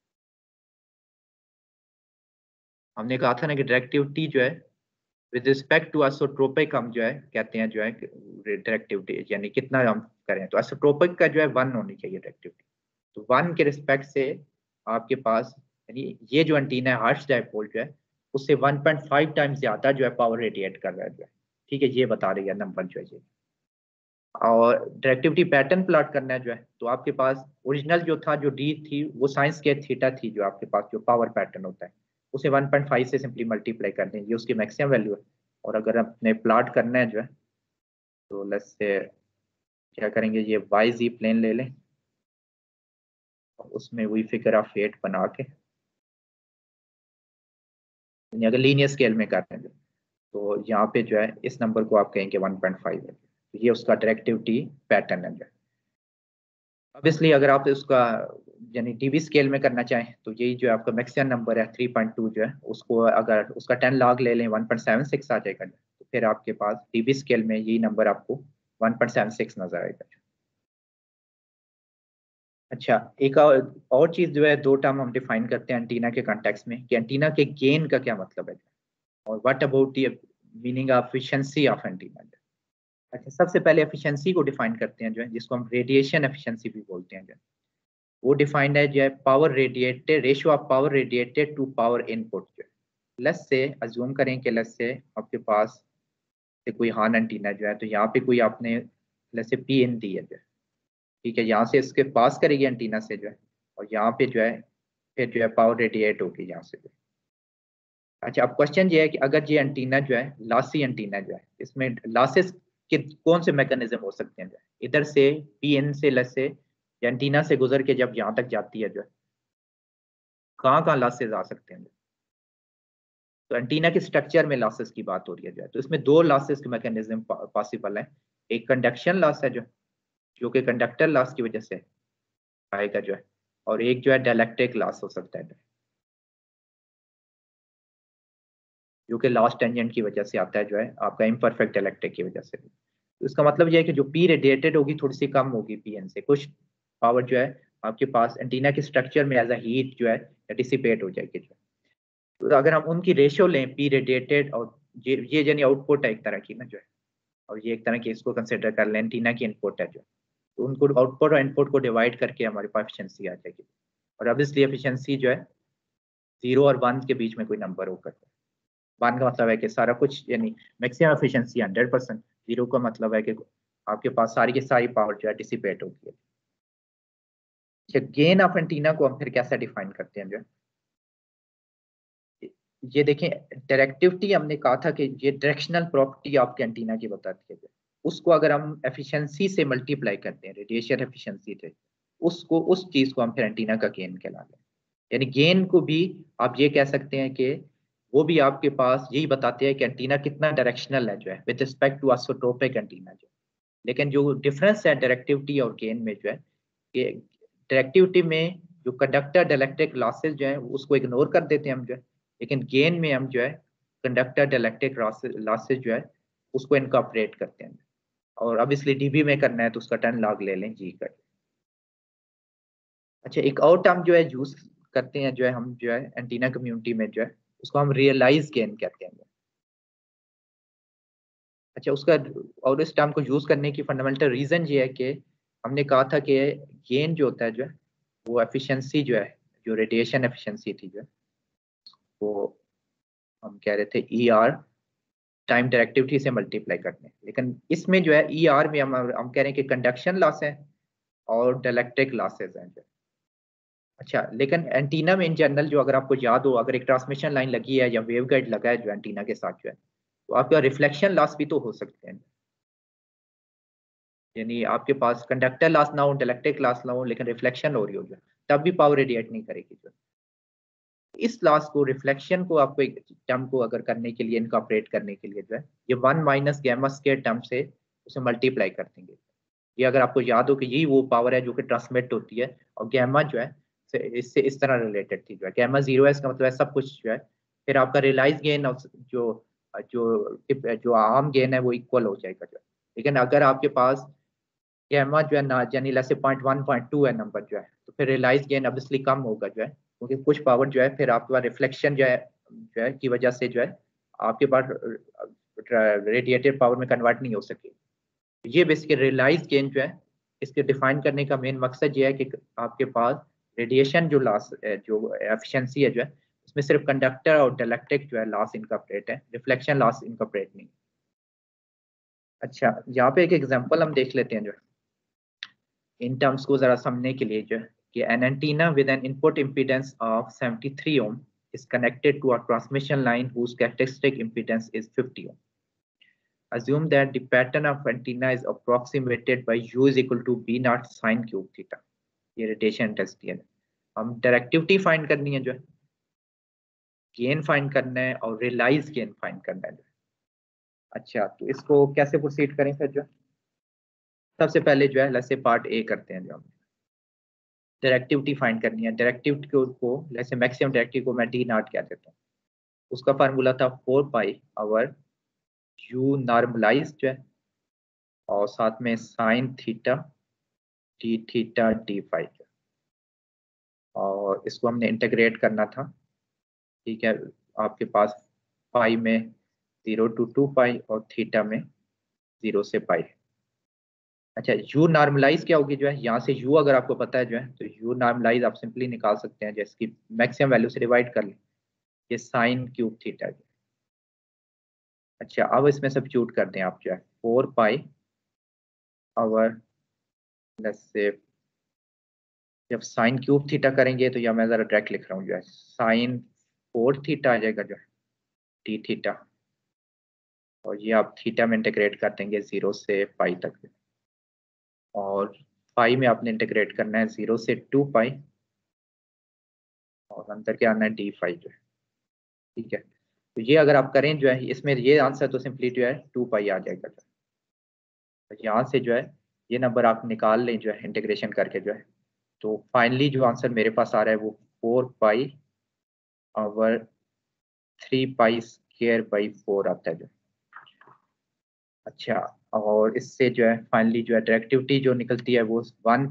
हमने कहा था ना कि डायरेक्टिविटी जो है विद रिस्पेक्ट टू आइसोट्रोपिक हम जो है कहते हैं जो है डायरेक्टिविटी, यानी कितना हम करें, तो आइसोट्रोपिक का जो है 1 होनी चाहिए डायरेक्टिविटी। तो 1 के रिस्पेक्ट से आपके पास, यानी ये जो एंटीना है हर्ट्ज डाइपोल जो है उससे 1.5 टाइम्स ज्यादा जो है पावर रेडिएट कर रहा है जो है। ठीक है, ये बता रही है नंबर जो है ये। और डायरेक्टिविटी पैटर्न प्लॉट करना है जो है, तो आपके पास ओरिजिनल जो था जो डी थी वो साइंस के थीटा थी, जो आपके पास जो पावर पैटर्न होता है उसे 1.5 से सिंपली मल्टीप्लाई कर दें, ये उसकी मैक्सिमम वैल्यू है। और अगर आपने प्लॉट करना है जो है, तो लेट्स से क्या करेंगे, ये वाई जी प्लेन ले लें और उसमें वही फिगर ऑफ 8 बना के, यानी अगर लीनियर स्केल में करते हैं जो, तो यहाँ पे जो है इस नंबर को आप कहेंगे 1.5 है, तो ये उसका डायरेक्टिविटी पैटर्न है जो है। ऑब्वियसली अगर आप उसका यानी डीबी स्केल में करना चाहें, तो यही जो आपका मैक्सिमम नंबर है 3.2 जो है, उसको अगर उसका 10 लॉग ले लें 1.76 आ जाएगा, तो फिर आपके पास डीबी स्केल में यही नंबर आपको 1.76 नजर आएगा। अच्छा, एक और चीज जो है, दो टर्म हम डिफाइन करते हैं एंटीना के कॉन्टेक्स्ट में, कि एंटीना के गेन का क्या मतलब है, और what about the meaning of efficiency of antenna. अच्छा, सबसे पहले एफिशिएंसी को डिफाइन करते हैं जो है, जिसको हम रेडिएशन एफिशिएंसी भी बोलते हैं जो है। वो डिफाइंड है जो है power radiated, ratio of power radiated to power input जो है। लेट्स से अज्यूम करें कि लेट्स से आपके पास से कोई हार्न एंटीना जो है, तो यहाँ पे कोई आपने लेट्स से पी इन दी है जो है, ठीक है, यहाँ से इसके पास करेगी एंटीना से जो है, और यहाँ पे जो है फिर जो है पावर रेडिएट होगी यहाँ से जो है। अच्छा, अब क्वेश्चन ये है कि अगर ये एंटीना जो है लॉसी एंटीना जो है, इसमें लॉसेस के कौन से मैकेनिज्म हो सकते हैं जो है, इधर से पी एन से लेट्स से एंटीना से गुजर के जब यहाँ तक जाती है जो है, कहाँ कहाँ लॉसेज आ सकते हैं। तो एंटीना के स्ट्रक्चर में लॉसेस की बात हो रही है जो है, तो इसमें दो लॉसेस के मैकेनिज्म पॉसिबल है। एक कंडक्शन लॉस है जो कि कंडक्टर लॉस की वजह से आएगा जो है, और एक जो है डाइलेक्ट्रिक लॉस हो सकता है जो कि लॉस टेंजेंट की वजह से आता है जो है, आपका इम्परफेक्ट डाइलेक्ट्रिक की वजह से। तो इसका मतलब यह है कि जो पी रेडिएटेड होगी थोड़ी सी कम होगी पी एन से, कुछ पावर जो है आपके पास एंटीना के स्ट्रक्चर में एज अ हीट जो है डिसिपेट हो जाएगी जो है। तो अगर हम उनकी रेशियो लें पी रेडिएटेड और ये यानी आउटपुट है एक तरह की ना जो है, और ये एक तरह की इसको कंसिडर कर लें एंटीना की इनपुट है जो, तो उनको आउटपुट और इनपुट को डिवाइड करके हमारे पास एफिशिएंसी आ जाएगी। और अब इसलिए एफिशिएंसी जो है 0 और 1 के बीच में कोई नंबर होकर, 1 का मतलब है कि सारा कुछ यानी मैक्सिमम एफिशिएंसी 100%, 0 का मतलब है कि आपके पास सारी की सारी पावर जो है डिसिपेट होती है। अच्छा, गेन ऑफ एंटीना को हम फिर कैसे डिफाइन करते हैं जो है, ये देखें, डायरेक्टिविटी हमने कहा था कि ये डायरेक्शनल प्रॉपर्टी आपके एंटीना की बताती है, उसको अगर हम एफिशिएंसी से मल्टीप्लाई करते हैं, रेडिएशन एफिशिएंसी से, उसको उस चीज को हम फिर एंटीना का गेन कहलाते हैं। यानी गेन को भी आप ये कह सकते हैं कि वो भी आपके पास यही बताते हैं कि एंटीना कितना डायरेक्शनल है जो है with respect to isotropic antenna जो। लेकिन जो डिफरेंस है डायरेक्टिविटी और गेन में जो है, कि डायरेक्टिविटी में जो कंडक्टर डाइलेक्ट्रिक लॉसेस जो है उसको इग्नोर कर देते हैं हम जो है, लेकिन गेन में हम जो है कंडक्टर डाइलेक्ट्रिक लॉसेस जो है उसको इनकॉर्पोरेट करते हैं। और अब इसलिए डीबी में करना है तो उसका 10 लॉग ले लें जी का। अच्छा, एक और टर्म जो है यूज करते हैं जो है हम जो है एंटीना कम्युनिटी में जो है, उसको हम रियलाइज गेन कहते हैं। अच्छा, उसका और इस टर्म को यूज करने की फंडामेंटल रीजन ये है कि हमने कहा था कि गेन जो होता है जो है वो एफिशिएंसी जो है, जो रेडिएशन एफिशिएंसी थी जो है, वो हम कह रहे थे ER टाइम डायरेक्टिविटी से मल्टीप्लाई करते हैं, लेकिन इसमें जो है ER में हम कह रहे हैं कि कंडक्शन लॉस है और डाइलेक्ट्रिक लॉसेस हैं जो। अच्छा, लेकिन एंटीना में इन जनरल जो, अगर आपको याद हो, अगर एक ट्रांसमिशन लाइन लगी है या वेव गाइड लगा है जो एंटीना के साथ जो है, तो आपका रिफ्लेक्शन लॉस भी तो हो सकते हैं। यानी आपके पास कंडक्टर लॉस ना हो, डाइलेक्ट्रिक लॉस ना हो, लेकिन रिफ्लेक्शन हो रही हो जो, तब भी पावर रेडिएट नहीं करेगी जो। इस लॉस को, रिफ्लेक्शन को आपको एक टर्म को अगर करने के लिए, इनकॉर्पोरेट करने के लिए जो है, ये 1 माइनस गैमा स्क्वायर टर्म से उसे मल्टीप्लाई कर देंगे। ये अगर आपको याद हो कि यही वो पावर है जो कि ट्रांसमिट होती है, और गैमा जो है इससे इस तरह रिलेटेड थी जो है, गैमा 0 है, इसका मतलब है सब कुछ जो है। फिर आपका रियलाइज गेन जो जो जो आम गेन है वो इक्वल हो जाएगा जो है। लेकिन अगर आपके पास गैमा जो है ना, यानी लेट्स से 0.1 0.2 है नंबर जो है, तो फिर रियलाइज गेन ऑब्वियसली कम होगा जो है, क्योंकि कुछ पावर जो है फिर आपके पास रिफ्लेक्शन जो है की वजह से जो है आपके पास रेडिएटेड पावर में कन्वर्ट नहीं हो सके। ये बेसिकली रियलाइज गेन जो है, इसके डिफाइन करने का मेन मकसद ये है कि आपके पास रेडिएशन जो लॉस जो एफिशिएंसी है जो है, उसमें सिर्फ कंडक्टर और डाइलेक्ट्रिक जो है लॉस इनकॉर्पोरेट है, रिफ्लेक्शन लॉस इनकॉर्पोरेट नहीं। अच्छा, यहाँ पे एक एग्जांपल हम देख लेते हैं जो है, इन टर्म्स को जरा समझने के लिए जो है, कि an antenna with an input impedance of 73 ohm is connected to a transmission line whose characteristic impedance is 50 ohm. Assume that the pattern of antenna is approximated by U is equal to B naught sin cube theta. ये radiation intensity है। हम directivity find करनी है जो है, gain find करना है और रियलाइज गेन फाइंड करना है जो है। अच्छा, तो इसको कैसे प्रोसीड करें फिर जो है? सबसे पहले जो है जैसे पार्ट ए करते हैं जो हम डायरेक्टिविटी फाइंड करनी है। डायरेक्टिविटी को जैसे मैक्सिमम डायरेक्टिव को मैं डी नॉट कह देता हूँ। उसका फार्मूला था 4 पाई आवर यू नॉर्मलाइज जो है, और साथ में sine theta d theta D phi, और इसको हमने इंटीग्रेट करना था। ठीक है, आपके पास पाई में 0 to 2 पाई और थीटा में 0 से पाई। अच्छा, यू नॉर्मलाइज क्या होगी जो है, यहाँ से यू अगर आपको पता है जो है, तो यू नॉर्मलाइज आप सिंपली निकाल सकते हैं, जैसे कि मैक्सिमम वैल्यू से डिवाइड कर लें, ये साइन क्यूब थीटा। अच्छा, अब इसमें सब्स्टिट्यूट कर दें आप जो है 4 पाई आवर, से जब साइन क्यूब थीटा करेंगे तो या मैं जरा डायरेक्ट लिख रहा हूँ जो है, साइन 4 थीटा आ जाएगा जो है डी थीटा, और ये आप थीटा में इंटीग्रेट कर देंगे 0 से पाई तक, और पाई में आपने इंटीग्रेट करना है 0 से 2 पाई, और अंदर क्या आना है डी फाइव जो है। ठीक है, तो ये अगर आप करें जो है, इसमें ये आंसर तो सिंपली जो है 2 पाई आ जाएगा। तो यहाँ से जो है ये नंबर आप निकाल लें जो है इंटीग्रेशन करके जो है, तो फाइनली जो आंसर मेरे पास आ रहा है वो 4 pi over 3 pi square by 4 आता है जो। अच्छा, और इससे जो है फाइनली जो है डायरेक्टिविटी जो निकलती है वो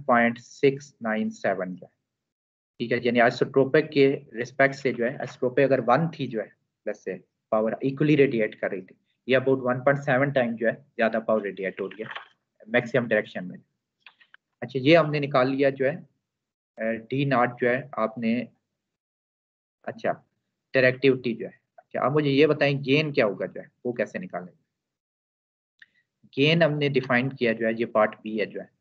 1.697 जो है। ठीक है, यानी आइसोट्रोपिक के रिस्पेक्ट से जो है, आइसोट्रोपिक अगर 1 थी जो है, प्लस से पावर इक्वली रेडिएट कर रही थी, ये अबाउट 1.7 टाइम जो है ज्यादा पावर रेडिएट हो रही है मैक्सिमम डायरेक्शन में। अच्छा, ये हमने निकाल लिया जो है डी नॉट जो है आपने। अच्छा, डायरेक्टिविटी जो है। अच्छा, अब मुझे ये बताएं गेन क्या होगा जो है, वो कैसे निकालेंगे? गेन हमने डिफाइन किया जो है, ये पार्ट बी है जो है,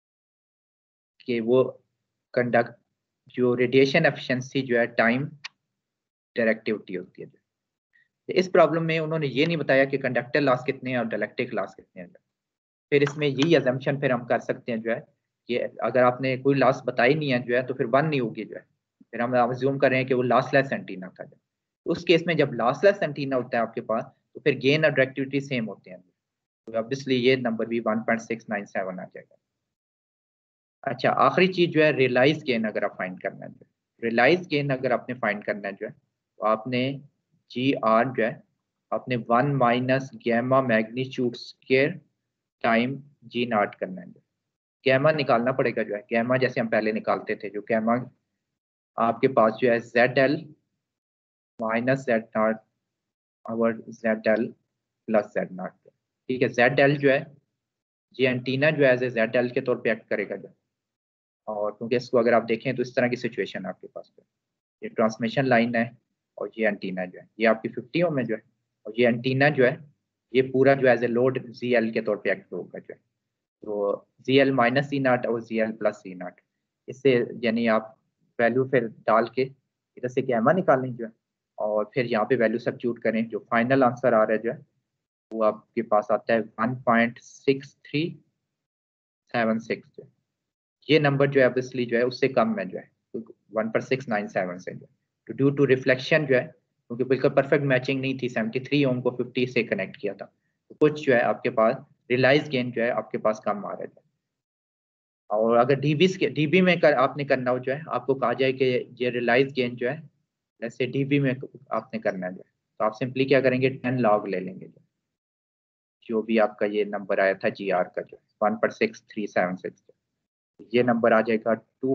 कि वो कंडक्ट जो रेडिएशन एफिशिएंसी जो है टाइम डायरेक्टिविटी होती है। इस प्रॉब्लम में उन्होंने ये नहीं बताया कि कंडक्टर लॉस कितने हैं और डाइलेक्ट्रिक लॉस कितने हैं। फिर इसमें यही अजम्पशन फिर हम कर सकते हैं जो है, कि अगर आपने कोई लॉस बताई नहीं है जो है, तो फिर 1 नहीं होगी जो है, फिर हम अज्यूम कर रहे हैं कि वो लॉसलेस एंटीना का जो। उस केस में जब लॉसलेस एंटीना होता है आपके पास, तो फिर गेन और डायरेक्टिविटी सेम होते हैं, तो ऑब्वियसली ये नंबर भी 1.697 आ जाएगा। अच्छा, आखिरी चीज जो है रियलाइज गेन अगर आप फाइंड करना है, रियलाइज गेन अगर आपने फाइंड करना है जो है, तो आपने जी आर जो है आपने 1 minus gamma magnitude square time G naught करना है। गैमा निकालना पड़ेगा जो है, गैमा जैसे हम पहले निकालते थे, जो गैमा आपके पास जो है Z L minus Z naught और Z L plus Z naught. ठीक है, जेड एल जो है ये एंटीना जो है एज ए जेड एल के तौर पे एक्ट करेगा जो, और क्योंकि इसको अगर आप देखें तो इस तरह की सिचुएशन है आपके पास, ये ट्रांसमिशन लाइन है, और ये एंटीना जो है ये आपकी 50 ओम में जो है, और ये एंटीना जो है ये पूरा जो एज ए लोड ZL के तौर पे एक्ट होगा जो है। तो ZL माइनस C0 और ZL प्लस C0, इससे यानी आप वैल्यू फिर डाल के इधर से गैमा निकालें जो है, और फिर यहाँ पे वैल्यू सब्स्टिट्यूट करें, जो फाइनल आंसर आ रहा है जो है वो आपके पास आता है 1.6376 जो है। ये नंबर जो है ऑब्वियसली जो है उससे कम है जो है, 1/697 से जो है। तो ड्यू टू रिफ्लेक्शन जो है, क्योंकि बिल्कुल परफेक्ट मैचिंग नहीं थी, 73 ओम को 50 से कनेक्ट किया था, तो कुछ जो है आपके पास रियलाइज गेन जो है आपके पास कम आ रहा है। और अगर डीबी में आपने करना हो जो है, आपको कहा जाए कि ये रियलाइज गेन जो है जैसे डीबी में आपने करना है जो है, तो आप सिंपली क्या करेंगे 10 लॉग ले लेंगे जो भी आपका ये नंबर आया था GR का जो 1/6376, ये नंबर आ जाएगा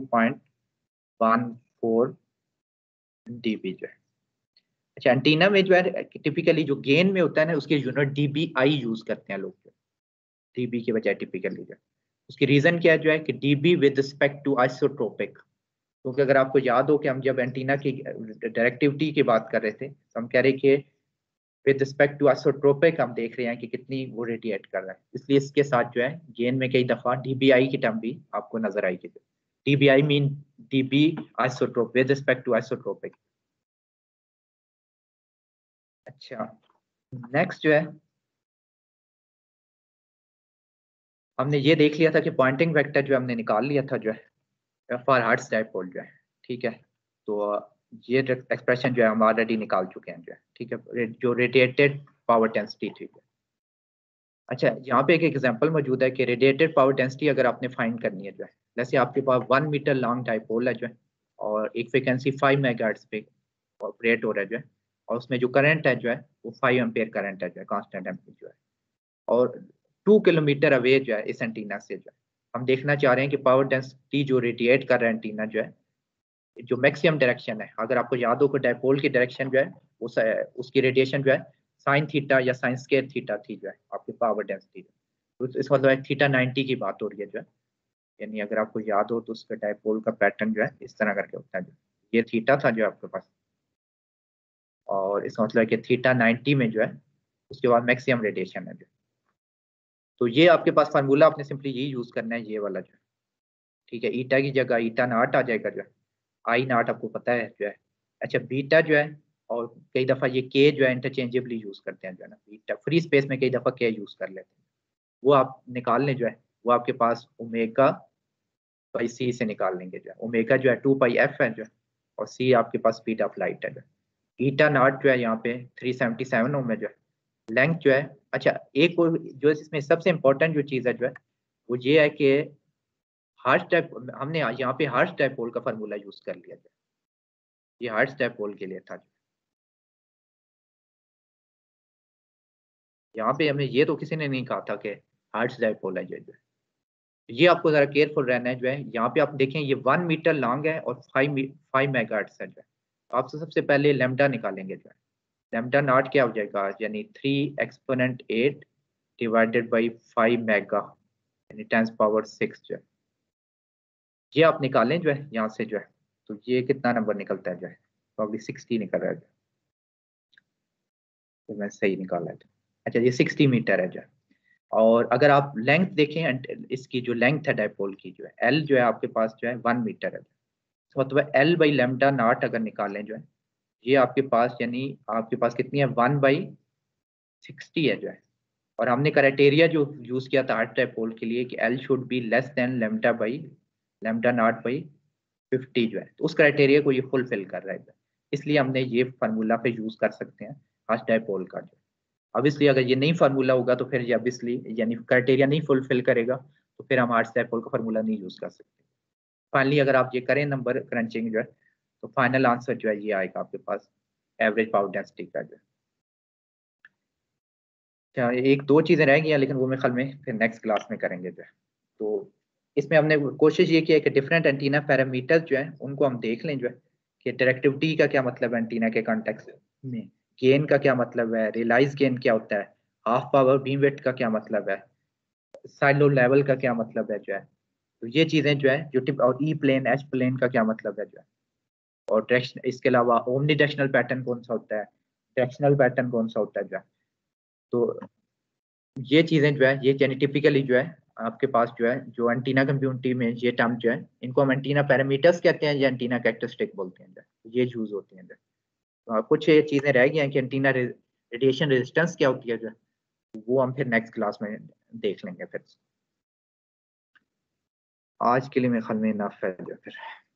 2.14 dB जो है। अच्छा, एंटीना में जो है टिपिकली जो गेन में होता है ना उसके यूनिट dBi यूज करते हैं लोग, dB के बजाय टिपिकली जो है। उसकी रीजन क्या है जो है कि dB with respect to isotropic, क्योंकि अगर आपको याद हो कि हम जब एंटीना की डायरेक्टिविटी की बात कर रहे थे तो हम कह रहे कि विद रिस्पेक्ट टू आइसोट्रोपिक हम देख रहे हैं कि कितनी वो रेडिएट कर रहा है, इसलिए इसके साथ जो है गेन में कई दफा dBi की टर्म भी आपको नजर आएगी। dBi mean dB isotrope with respect to isotropic. अच्छा, नेक्स्ट जो है हमने ये देख लिया था कि पॉइंटिंग वेक्टर जो हमने निकाल लिया था जो है फॉर हर्ट्ज डाइपोल जो है, ठीक है। तो ये एक्सप्रेशन जो है हम ऑलरेडी निकाल चुके हैं जो है, ठीक है, जो रेडिएटेड पावर डेंसिटी थी। अच्छा, यहाँ पे एक एग्जांपल मौजूद है कि रेडिएटेड पावर डेंसिटी अगर आपने फाइंड करनी है जो है, जैसे आपके पास 1 मीटर लॉन्ग डाइपोल है जो है, और एक फ्रिक्वेंसी 5 मेगाहर्ट्ज पे ऑपरेट हो रहा है जो है, और उसमें जो करंट है जो है वो 5 एम्पियर करंट है जो है, कांस्टेंट एम्पियर जो है, और 2 किलोमीटर अवे जो है इस एंटीना से जो है हम देखना चाह रहे हैं कि पावर डेंसिटी जो रेडिएट कर रहा है एंटीना जो है, जो मैक्सिमम डायरेक्शन है, अगर आपको याद हो कि डाइपोल की डायरेक्शन जो है उसकी रेडिएशन जो है साइन थीटा या साइन स्क्वायर थीटा थी जो है आपकी पावर डेंसिटी। तो इसका मतलब थीटा 90 की बात हो रही है जो है, यानी अगर आपको याद हो तो उसका डाइपोल का पैटर्न जो है इस तरह करके होता है, जो ये थीटा था जो आपके पास, और इसका मतलब है कि थीटा 90 में जो है उसके बाद मैक्सिमम रेडिएशन है जो, तो ये आपके पास फार्मूला आपने सिंपली यही यूज करना है, ये वाला जो है, ठीक है। ईटा की जगह ईटा नॉट आ जाएगा जो है, आई नॉट आपको पता है जो है। अच्छा, बीटा जो है, और कई दफा ये के जो है इंटरचेंजेबली यूज करते हैं जो है ना, बीटा फ्री स्पेस में कई दफा के यूज कर लेते हैं, वो आप निकाल लें जो है, वो आपके पास ओमेगा बाई सी से निकाल लेंगे जो है। ओमेगा जो है 2 पाई एफ है जो है, और सी आपके पास स्पीड ऑफ लाइट है जो है। ईटा नॉट जो है यहाँ पे 377 ओम है जो है। लेंथ जो है, अच्छा एक और जो इसमें सबसे इंपॉर्टेंट जो चीज़ है जो है वो ये है कि हार्ट टाइप, हमने यहाँ पे हार्ट डाइपोल का फार्मूला यूज कर लिया जो, ये हार्ट डाइपोल के लिए था। यहाँ पे हमें ये तो किसी ने नहीं कहा था कि हार्ट्स डाइपोल है जो है। ये आपको जरा केयरफुल रहना है जो है। यहाँ पे आप देखें ये 1 मीटर लॉन्ग है और 5 मेगाहर्ट्ज है जो है। आपसे सबसे पहले लेमडा निकालेंगे जो है, लेमडा नॉट क्या हो जाएगा, यानी 3 एक्सपोनेंट 8 डिवाइडेड बाई 5 मेगा, यानी 10⁻⁶ जो है, ये आप निकालें जो है यहाँ से जो है, तो ये कितना नंबर निकलता है जो है, तो अभी 60 निकल रहा है जो, तो मैं सही निकाला है। अच्छा, ये 60 मीटर है जो है। और अगर आप लेंथ देखें इसकी, जो लेंथ है डाइपोल की जो है एल जो है आपके पास जो है 1 मीटर है, तो मतलब एल बाई लेमडा नॉट अगर निकालें जो है, ये आपके पास यानी आपके पास कितनी है 1/60 है जो है। और हमने क्राइटेरिया जो यूज किया था हार्ट डाइपोल के लिए कि L should be less than lambda naught by 50 जो है, तो उस क्राइटेरिया को ये फुलफिल कर रहा है, इसलिए हमने ये फार्मूला पे यूज कर सकते हैं हार्ट डाइपोल का जो। ऑब्वियसली अगर ये नहीं फार्मूला होगा तो फिर ये ऑब्वियसली यानी क्राइटेरिया नहीं फुलफिल करेगा, तो फिर हम हार्ट डाइपोल का फार्मूला नहीं यूज कर सकते। फाइनली अगर आप ये करें नंबर क्रंचिंग जो है, तो फाइनल आंसर जो है ये आएगा आपके पास एवरेज पावर डेंसिटी का जो है। क्या एक दो चीजें रह गई हैं, लेकिन वो मेरे ख्याल में फिर नेक्स्ट क्लास में करेंगे जो है। तो इसमें हमने कोशिश ये की है कि डिफरेंट एंटीना पैरामीटर्स जो है उनको हम देख लें जो है, कि डायरेक्टिविटी का क्या मतलब है एंटीना के कॉन्टेक्स्ट में, गेन का क्या मतलब है, रियलाइज गेन क्या होता है, हाफ पावर बीम विड्थ का क्या मतलब है, साइलो लेवल का क्या मतलब है जो है। तो ये चीजें जो है जो टिप, और ई प्लेन एच प्लेन का क्या मतलब है जो है, और डायरेक्शन, इसके अलावा ओमनी डायरेक्शनल पैटर्न कौन सा होता है, डायरेक्शनल पैटर्न कौन सा होता है जो है। तो ये चीजें जो है ये यानी टिपिकली जो है आपके पास जो है जो एंटीना कम्युनिटी में ये टर्म जो है इनको हम एंटीना पैरामीटर्स कहते हैं या एंटीना कैरेक्टरिस्टिक बोलते हैं, ये यूज होती हैं। तो कुछ ये चीजें रह गई हैं कि एंटीना रेडिएशन रेजिस्टेंस क्या होती है जो, वो हम फिर नेक्स्ट क्लास में देख लेंगे। फिर आज के लिए मेरे ख्याल में इनफ है जो फिर।